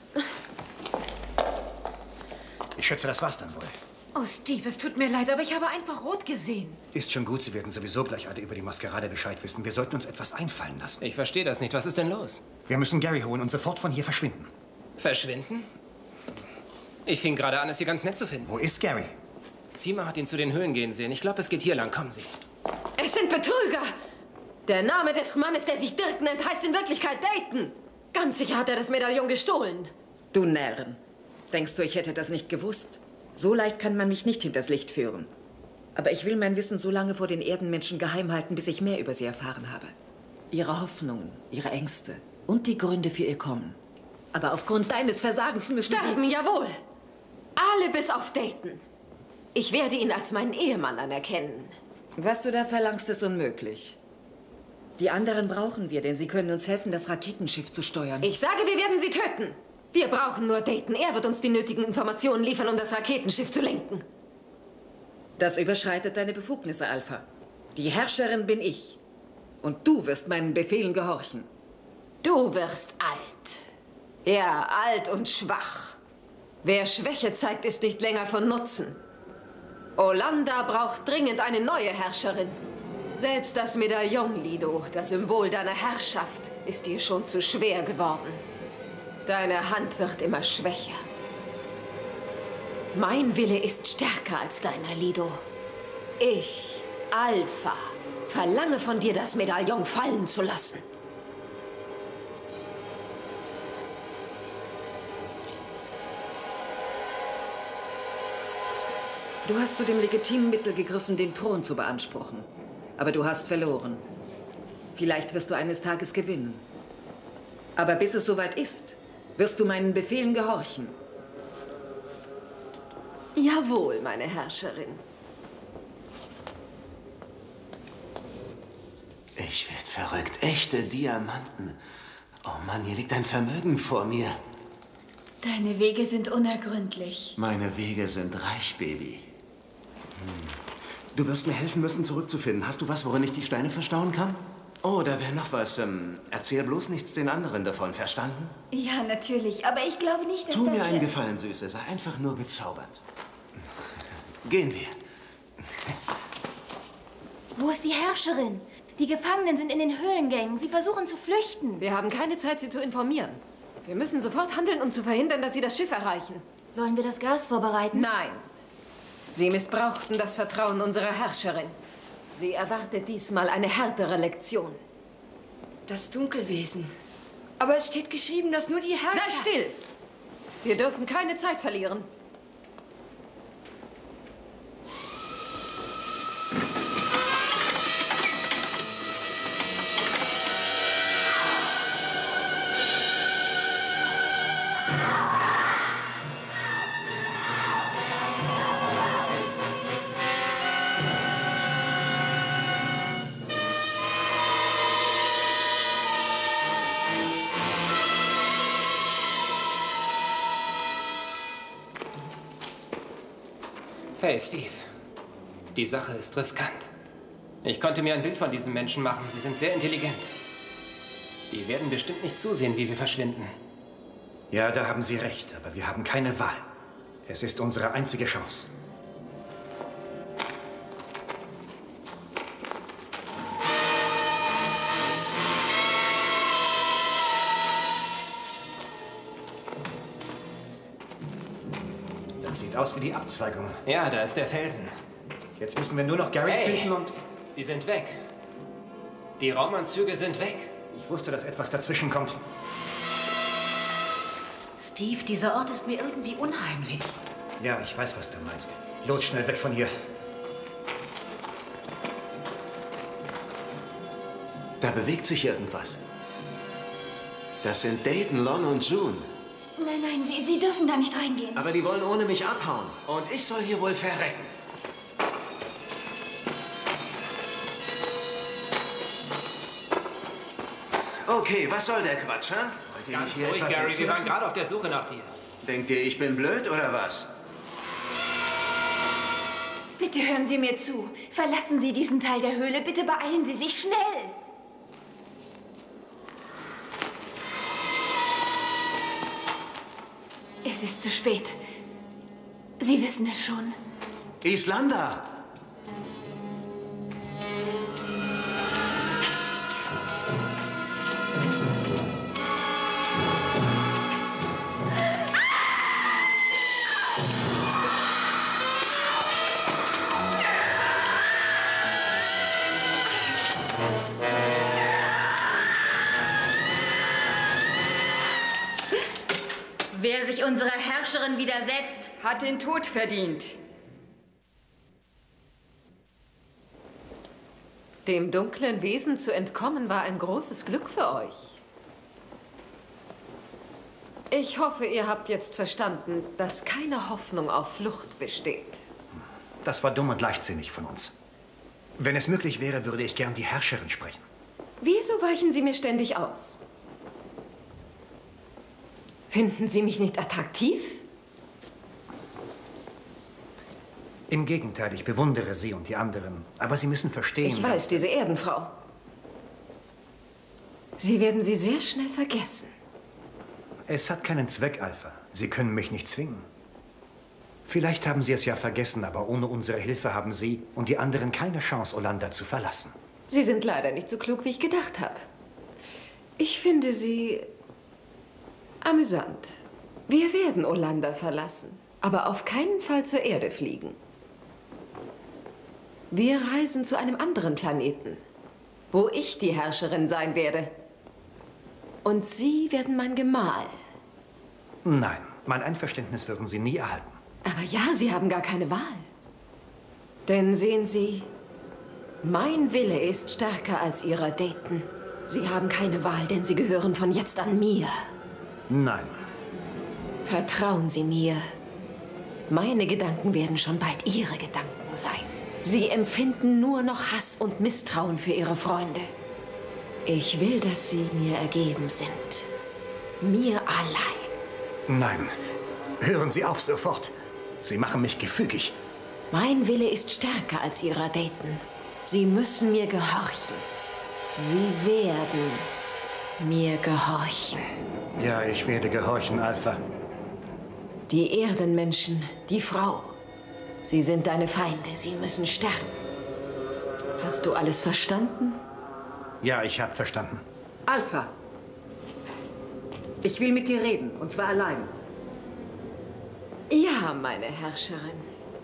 Ich schätze, das war's dann wohl. Oh, Steve, es tut mir leid, aber ich habe einfach rot gesehen. Ist schon gut, Sie werden sowieso gleich alle über die Maskerade Bescheid wissen. Wir sollten uns etwas einfallen lassen. Ich verstehe das nicht. Was ist denn los? Wir müssen Gary holen und sofort von hier verschwinden. Verschwinden? Ich fing gerade an, es hier ganz nett zu finden. Wo ist Gary? Sima hat ihn zu den Höhlen gehen sehen. Ich glaube, es geht hier lang. Kommen Sie. Es sind Betrüger! Der Name des Mannes, der sich Dirk nennt, heißt in Wirklichkeit Dayton. Ganz sicher hat er das Medaillon gestohlen. Du Närrin. Denkst du, ich hätte das nicht gewusst? So leicht kann man mich nicht hinters Licht führen. Aber ich will mein Wissen so lange vor den Erdenmenschen geheim halten, bis ich mehr über sie erfahren habe. Ihre Hoffnungen, ihre Ängste und die Gründe für ihr Kommen. Aber aufgrund deines Versagens müssen Sterben, jawohl. Alle bis auf Dayton. Ich werde ihn als meinen Ehemann anerkennen. Was du da verlangst, ist unmöglich. Die anderen brauchen wir, denn sie können uns helfen, das Raketenschiff zu steuern. Ich sage, wir werden sie töten. Wir brauchen nur Dayton. Er wird uns die nötigen Informationen liefern, um das Raketenschiff zu lenken. Das überschreitet deine Befugnisse, Alpha. Die Herrscherin bin ich. Und du wirst meinen Befehlen gehorchen. Du wirst alt. Ja, alt und schwach. Wer Schwäche zeigt, ist nicht länger von Nutzen. Olanda braucht dringend eine neue Herrscherin. Selbst das Medaillon, Lido, das Symbol deiner Herrschaft, ist dir schon zu schwer geworden. Deine Hand wird immer schwächer. Mein Wille ist stärker als deiner, Lido. Ich, Alpha, verlange von dir, das Medaillon fallen zu lassen. Du hast zu dem legitimen Mittel gegriffen, den Thron zu beanspruchen. Aber du hast verloren. Vielleicht wirst du eines Tages gewinnen. Aber bis es soweit ist, wirst du meinen Befehlen gehorchen. Jawohl, meine Herrscherin. Ich werd verrückt. Echte Diamanten. Oh Mann, hier liegt ein Vermögen vor mir. Deine Wege sind unergründlich. Meine Wege sind reich, Baby. Du wirst mir helfen müssen, zurückzufinden. Hast du was, worin ich die Steine verstauen kann? Oh, da wäre noch was. Erzähl bloß nichts den anderen davon, verstanden? Ja, natürlich. Aber ich glaube nicht, dass Tu das mir einen hier... Gefallen, Süße. Sei einfach nur bezaubernd. Gehen wir. Wo ist die Herrscherin? Die Gefangenen sind in den Höhlengängen. Sie versuchen zu flüchten. Wir haben keine Zeit, sie zu informieren. Wir müssen sofort handeln, um zu verhindern, dass sie das Schiff erreichen. Sollen wir das Gas vorbereiten? Nein. Sie missbrauchten das Vertrauen unserer Herrscherin. Sie erwartet diesmal eine härtere Lektion. Das Dunkelwesen. Aber es steht geschrieben, dass nur die Herrscher... Sei still! Wir dürfen keine Zeit verlieren. Hey, Steve. Die Sache ist riskant. Ich konnte mir ein Bild von diesen Menschen machen. Sie sind sehr intelligent. Die werden bestimmt nicht zusehen, wie wir verschwinden. Ja, da haben Sie recht, aber wir haben keine Wahl. Es ist unsere einzige Chance. Das sieht aus wie die Abzweigung. Ja, da ist der Felsen. Jetzt müssen wir nur noch Gary finden und... Sie sind weg. Die Raumanzüge sind weg. Ich wusste, dass etwas dazwischen kommt. Steve, dieser Ort ist mir irgendwie unheimlich. Ja, ich weiß, was du meinst. Los, schnell weg von hier. Da bewegt sich irgendwas. Das sind Dayton, Lon und June. Nein, nein, Sie dürfen da nicht reingehen. Aber die wollen ohne mich abhauen. Und ich soll hier wohl verrecken. Okay, was soll der Quatsch, hä? Wollt ihr Ganz mich hier ruhig, etwas Gary. erzählen Wir waren lassen? gerade auf der Suche nach dir. Denkt ihr, ich bin blöd oder was? Bitte hören Sie mir zu. Verlassen Sie diesen Teil der Höhle. Bitte beeilen Sie sich schnell. Es ist zu spät. Sie wissen es schon. Islander! Wer sich unserer Herrscherin widersetzt, Hat den Tod verdient. Dem dunklen Wesen zu entkommen war ein großes Glück für euch. Ich hoffe, ihr habt jetzt verstanden, dass keine Hoffnung auf Flucht besteht. Das war dumm und leichtsinnig von uns. Wenn es möglich wäre, würde ich gern die Herrscherin sprechen. Wieso weichen Sie mir ständig aus? Finden Sie mich nicht attraktiv? Im Gegenteil, ich bewundere Sie und die anderen. Aber Sie müssen verstehen, Ich weiß, diese Erdenfrau. Sie werden sie sehr schnell vergessen. Es hat keinen Zweck, Alpha. Sie können mich nicht zwingen. Vielleicht haben Sie es ja vergessen, aber ohne unsere Hilfe haben Sie und die anderen keine Chance, Olanda zu verlassen. Sie sind leider nicht so klug, wie ich gedacht habe. Ich finde Sie amüsant. Wir werden Olanda verlassen, aber auf keinen Fall zur Erde fliegen. Wir reisen zu einem anderen Planeten, wo ich die Herrscherin sein werde. Und Sie werden mein Gemahl. Nein, mein Einverständnis würden Sie nie erhalten. Aber ja, Sie haben gar keine Wahl. Denn sehen Sie, mein Wille ist stärker als Ihrer, Dayton. Sie haben keine Wahl, denn Sie gehören von jetzt an mir. Nein. Vertrauen Sie mir. Meine Gedanken werden schon bald Ihre Gedanken sein. Sie empfinden nur noch Hass und Misstrauen für Ihre Freunde. Ich will, dass Sie mir ergeben sind. Mir allein. Nein, hören Sie auf sofort. Sie machen mich gefügig. Mein Wille ist stärker als Ihrer, Dayton. Sie müssen mir gehorchen. Sie werden mir gehorchen. Ja, ich werde gehorchen, Alpha. Die Erdenmenschen, die Frau. Sie sind deine Feinde. Sie müssen sterben. Hast du alles verstanden? Ja, ich habe verstanden. Alpha. Ich will mit dir reden, und zwar allein. Ja, meine Herrscherin.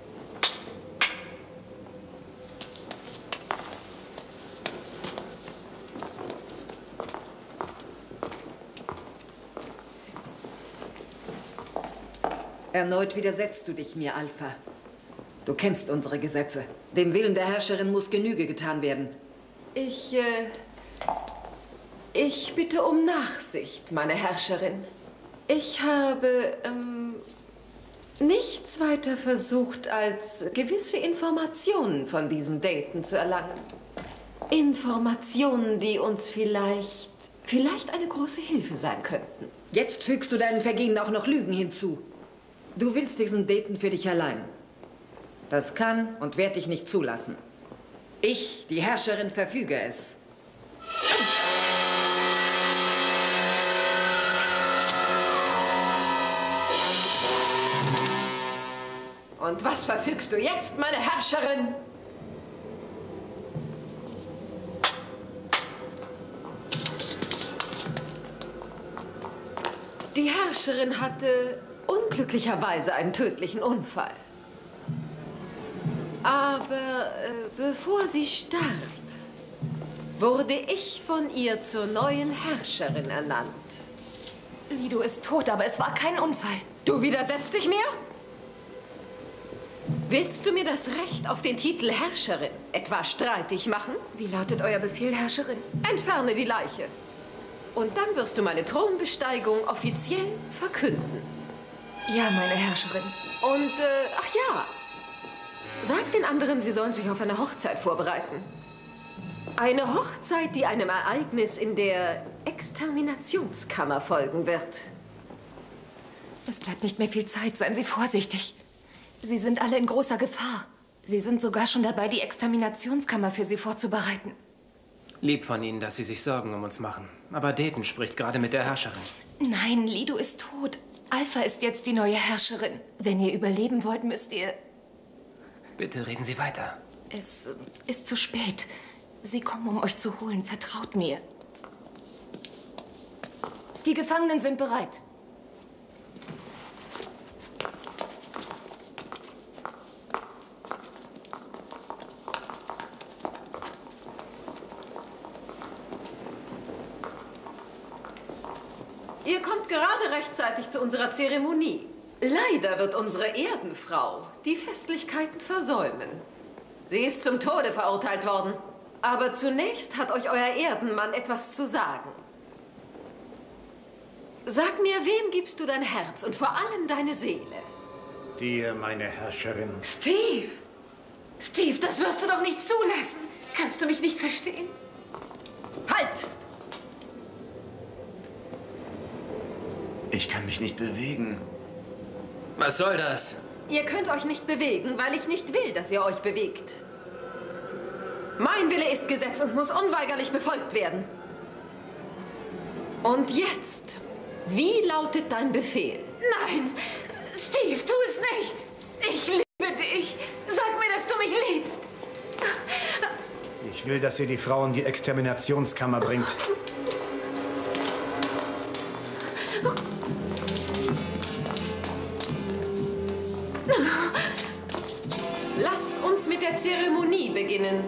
Erneut widersetzt du dich mir, Alpha. Du kennst unsere Gesetze. Dem Willen der Herrscherin muss Genüge getan werden. Ich bitte um Nachsicht, meine Herrscherin. Ich habe, nichts weiter versucht, als gewisse Informationen von diesem Dayton zu erlangen. Informationen, die uns vielleicht eine große Hilfe sein könnten. Jetzt fügst du deinen Vergehen auch noch Lügen hinzu. Du willst diesen Dayton für dich allein. Das kann und werde ich nicht zulassen. Ich, die Herrscherin, verfüge es. Und was verfügst du jetzt, meine Herrscherin? Die Herrscherin hatte unglücklicherweise einen tödlichen Unfall. Aber bevor sie starb, wurde ich von ihr zur neuen Herrscherin ernannt. Lido ist tot, aber es war kein Unfall. Du widersetzt dich mir? Willst du mir das Recht auf den Titel Herrscherin etwa streitig machen? Wie lautet euer Befehl, Herrscherin? Entferne die Leiche. Und dann wirst du meine Thronbesteigung offiziell verkünden. Ja, meine Herrscherin. Und, ach ja. Sag den anderen, sie sollen sich auf eine Hochzeit vorbereiten. Eine Hochzeit, die einem Ereignis in der Exterminationskammer folgen wird. Es bleibt nicht mehr viel Zeit. Seien Sie vorsichtig. Sie sind alle in großer Gefahr. Sie sind sogar schon dabei, die Exterminationskammer für Sie vorzubereiten. Lieb von Ihnen, dass Sie sich Sorgen um uns machen. Aber Dayton spricht gerade mit der Herrscherin. Nein, Lido ist tot. Alpha ist jetzt die neue Herrscherin. Wenn ihr überleben wollt, müsst ihr... Bitte reden Sie weiter. Es ist zu spät. Sie kommen, um euch zu holen. Vertraut mir. Die Gefangenen sind bereit. Ihr kommt gerade rechtzeitig zu unserer Zeremonie. Leider wird unsere Erdenfrau die Festlichkeiten versäumen. Sie ist zum Tode verurteilt worden. Aber zunächst hat euch euer Erdenmann etwas zu sagen. Sag mir, wem gibst du dein Herz und vor allem deine Seele? Dir, meine Herrscherin. Steve! Steve, das wirst du doch nicht zulassen. Kannst du mich nicht verstehen? Halt! Ich kann mich nicht bewegen. Was soll das? Ihr könnt euch nicht bewegen, weil ich nicht will, dass ihr euch bewegt. Mein Wille ist Gesetz und muss unweigerlich befolgt werden. Und jetzt, wie lautet dein Befehl? Nein! Steve, tu es nicht! Ich liebe dich! Sag mir, dass du mich liebst! Ich will, dass ihr die Frau in die Exterminationskammer bringt. Lasst uns mit der Zeremonie beginnen.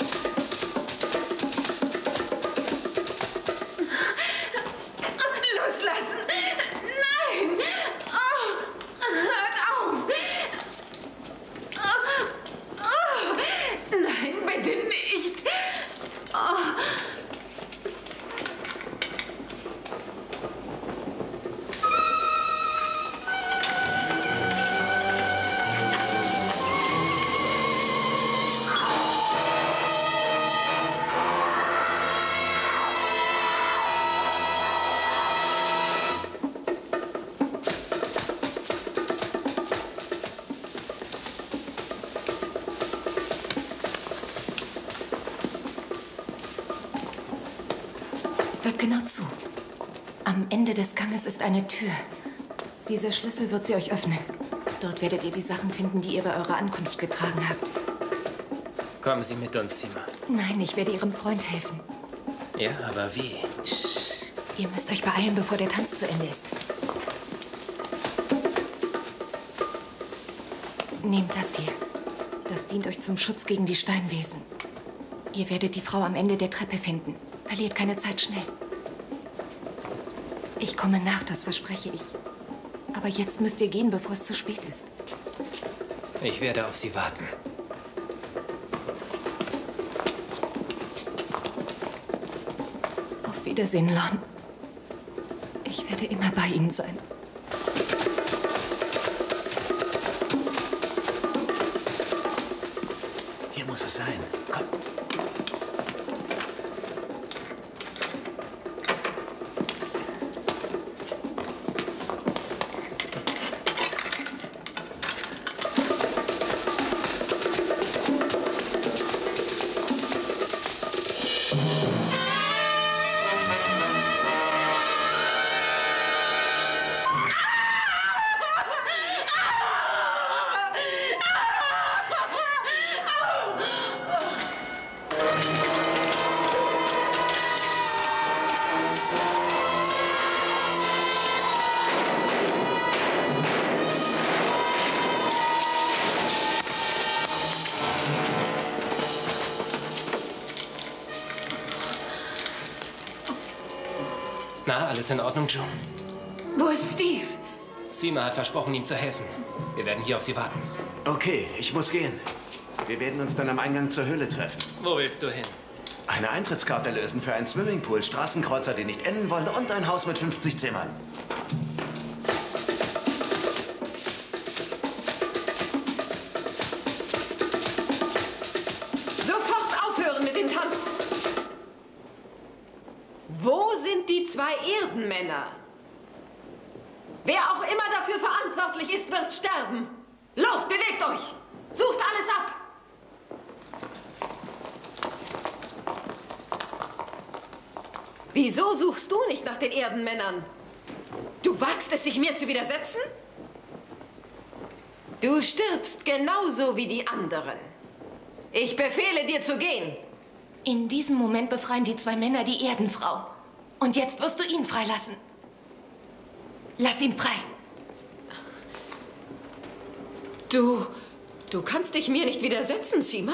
Los, Hört genau zu. Am Ende des Ganges ist eine Tür. Dieser Schlüssel wird sie euch öffnen. Dort werdet ihr die Sachen finden, die ihr bei eurer Ankunft getragen habt. Kommen Sie mit uns, Seema. Nein, ich werde Ihrem Freund helfen. Ja, aber wie? Psst. Ihr müsst euch beeilen, bevor der Tanz zu Ende ist. Nehmt das hier. Das dient euch zum Schutz gegen die Steinwesen. Ihr werdet die Frau am Ende der Treppe finden. Verliert keine Zeit, schnell. Ich komme nach, das verspreche ich. Aber jetzt müsst ihr gehen, bevor es zu spät ist. Ich werde auf Sie warten. Auf Wiedersehen, Lon. Ich werde immer bei Ihnen sein. Hier muss es sein. Komm. Na, alles in Ordnung, Joe? Wo ist Steve? Seema hat versprochen, ihm zu helfen. Wir werden hier auf Sie warten. Okay, ich muss gehen. Wir werden uns dann am Eingang zur Höhle treffen. Wo willst du hin? Eine Eintrittskarte lösen für einen Swimmingpool, Straßenkreuzer, die nicht enden wollen und ein Haus mit 50 Zimmern. Sofort aufhören mit dem Tanz! Wo sind die zwei Erdenmänner? Wer auch immer dafür verantwortlich ist, wird sterben. Los, bewegt euch! Sucht alles ab! Wieso suchst du nicht nach den Erdenmännern? Du wagst es, sich mir zu widersetzen? Du stirbst genauso wie die anderen. Ich befehle dir zu gehen. In diesem Moment befreien die zwei Männer die Erdenfrau. Und jetzt wirst du ihn freilassen. Lass ihn frei. Du kannst dich mir nicht widersetzen, Seema.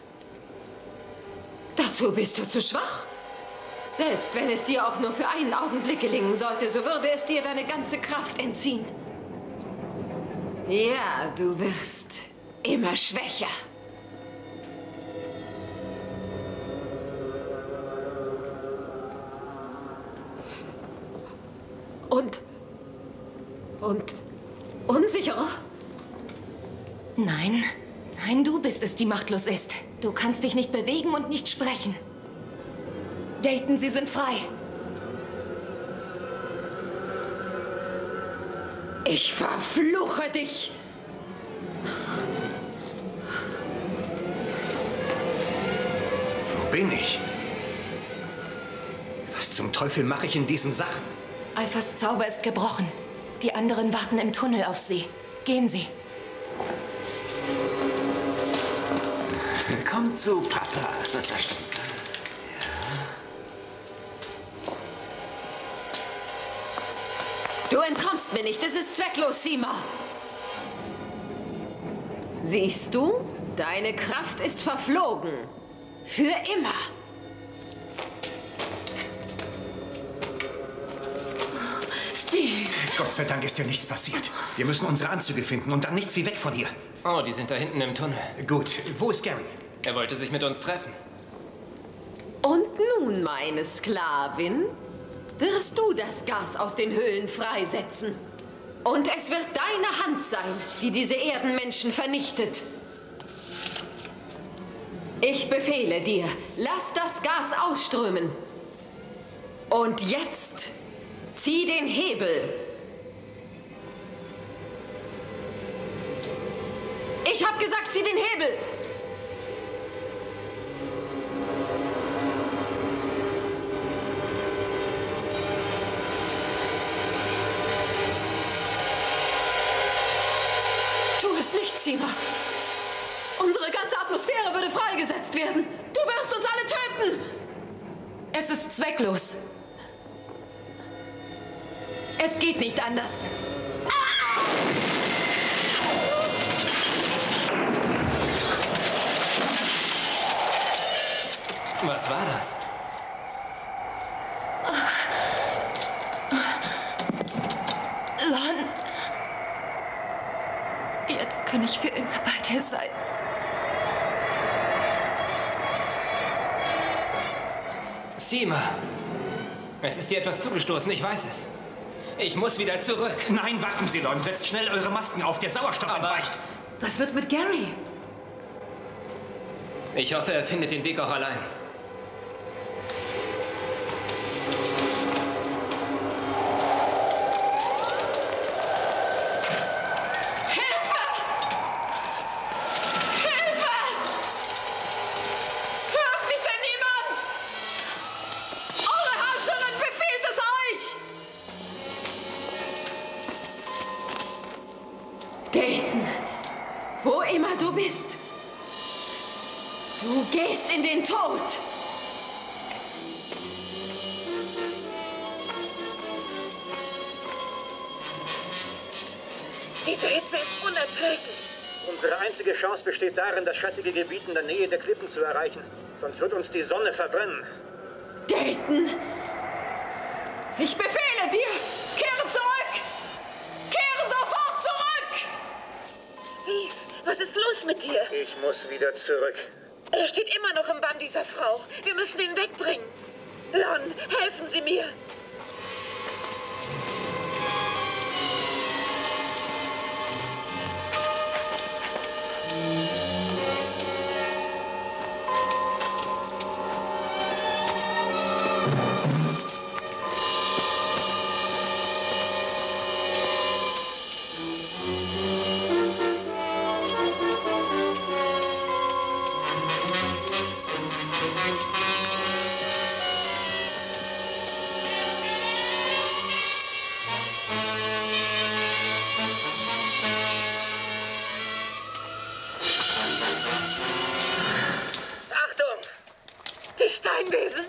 Dazu bist du zu schwach. Selbst wenn es dir auch nur für einen Augenblick gelingen sollte, so würde es dir deine ganze Kraft entziehen. Ja, du wirst immer schwächer. Und unsicherer? Nein, du bist es, die machtlos ist. Du kannst dich nicht bewegen und nicht sprechen. Dayton, Sie sind frei. Ich verfluche dich! Wo bin ich? Was zum Teufel mache ich in diesen Sachen? Alphas Zauber ist gebrochen. Die anderen warten im Tunnel auf Sie. Gehen Sie. Komm zu Papa. Du entkommst mir nicht, es ist zwecklos, Seema. Siehst du? Deine Kraft ist verflogen. Für immer. Steve! Gott sei Dank ist dir nichts passiert. Wir müssen unsere Anzüge finden und dann nichts wie weg von hier. Oh, die sind da hinten im Tunnel. Gut, wo ist Gary? Er wollte sich mit uns treffen. Und nun, meine Sklavin, wirst du das Gas aus den Höhlen freisetzen. Und es wird deine Hand sein, die diese Erdenmenschen vernichtet. Ich befehle dir, lass das Gas ausströmen. Und jetzt zieh den Hebel. Ich hab gesagt, zieh den Hebel. Hiroshima. Unsere ganze Atmosphäre würde freigesetzt werden. Du wirst uns alle töten. Es ist zwecklos. Es geht nicht anders. Was war das? Lon. Jetzt kann ich für immer bei dir sein. Seema. Es ist dir etwas zugestoßen, ich weiß es. Ich muss wieder zurück. Nein, warten Sie, Lon. Setzt schnell eure Masken auf. Der Sauerstoff entweicht. Was wird mit Gary? Ich hoffe, er findet den Weg auch allein. Dayton, wo immer du bist, du gehst in den Tod. Diese Hitze ist unerträglich. Unsere einzige Chance besteht darin, das schattige Gebiet in der Nähe der Klippen zu erreichen. Sonst wird uns die Sonne verbrennen. Dayton, ich befehle dir, kehre zurück! Kehre sofort zurück! Steve, was ist los mit dir? Ich muss wieder zurück. Er steht immer noch im Bann dieser Frau. Wir müssen ihn wegbringen. Lon, helfen Sie mir. Die Steinwesen?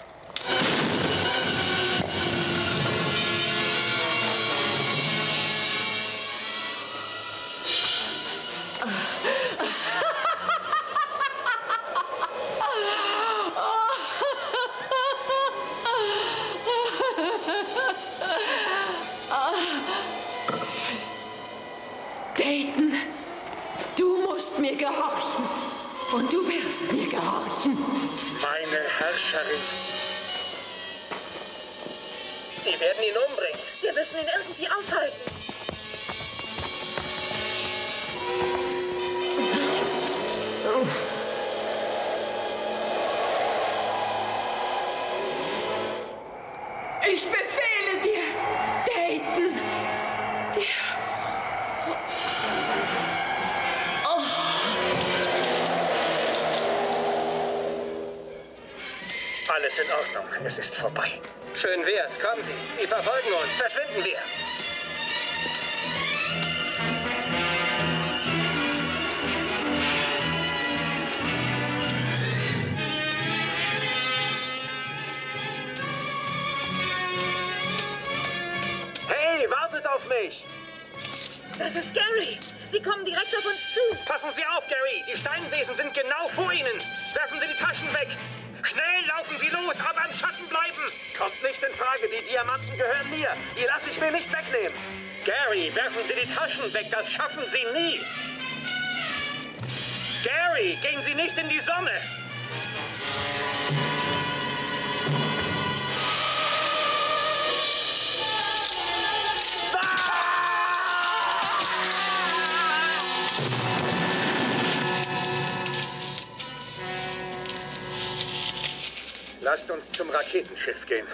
Dayton, du musst mir gehorchen. Und du wirst mir gehorchen. Meine Herrscherin. Die werden ihn umbringen. Wir müssen ihn irgendwie aufhalten. Ich befehle dir, Dayton. Alles in Ordnung. Es ist vorbei. Schön wär's. Kommen Sie. Die verfolgen uns. Verschwinden wir. Hey, wartet auf mich! Das ist Gary. Sie kommen direkt auf uns zu. Passen Sie auf, Gary. Die Steinwesen sind genau vor Ihnen. Werfen Sie die Taschen weg. Schnell laufen Sie los, aber im Schatten bleiben. Kommt nicht in Frage. Die Diamanten gehören mir. Die lasse ich mir nicht wegnehmen. Gary, werfen Sie die Taschen weg. Das schaffen Sie nie. Gary, gehen Sie nicht in die Sonne. Lasst uns zum Raketenschiff gehen.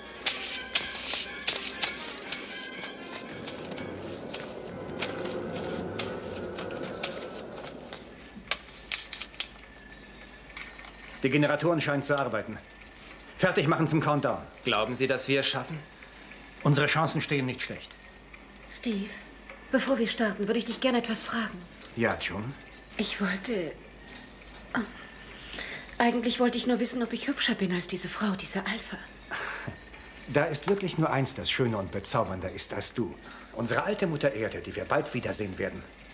Die Generatoren scheinen zu arbeiten. Fertig machen zum Countdown. Glauben Sie, dass wir es schaffen? Unsere Chancen stehen nicht schlecht. Steve, bevor wir starten, würde ich dich gerne etwas fragen. Ja, June? Ich wollte... Oh. Eigentlich wollte ich nur wissen, ob ich hübscher bin als diese Frau, diese Alpha. Da ist wirklich nur eins, das schöner und bezaubernder ist als du. Unsere alte Mutter Erde, die wir bald wiedersehen werden.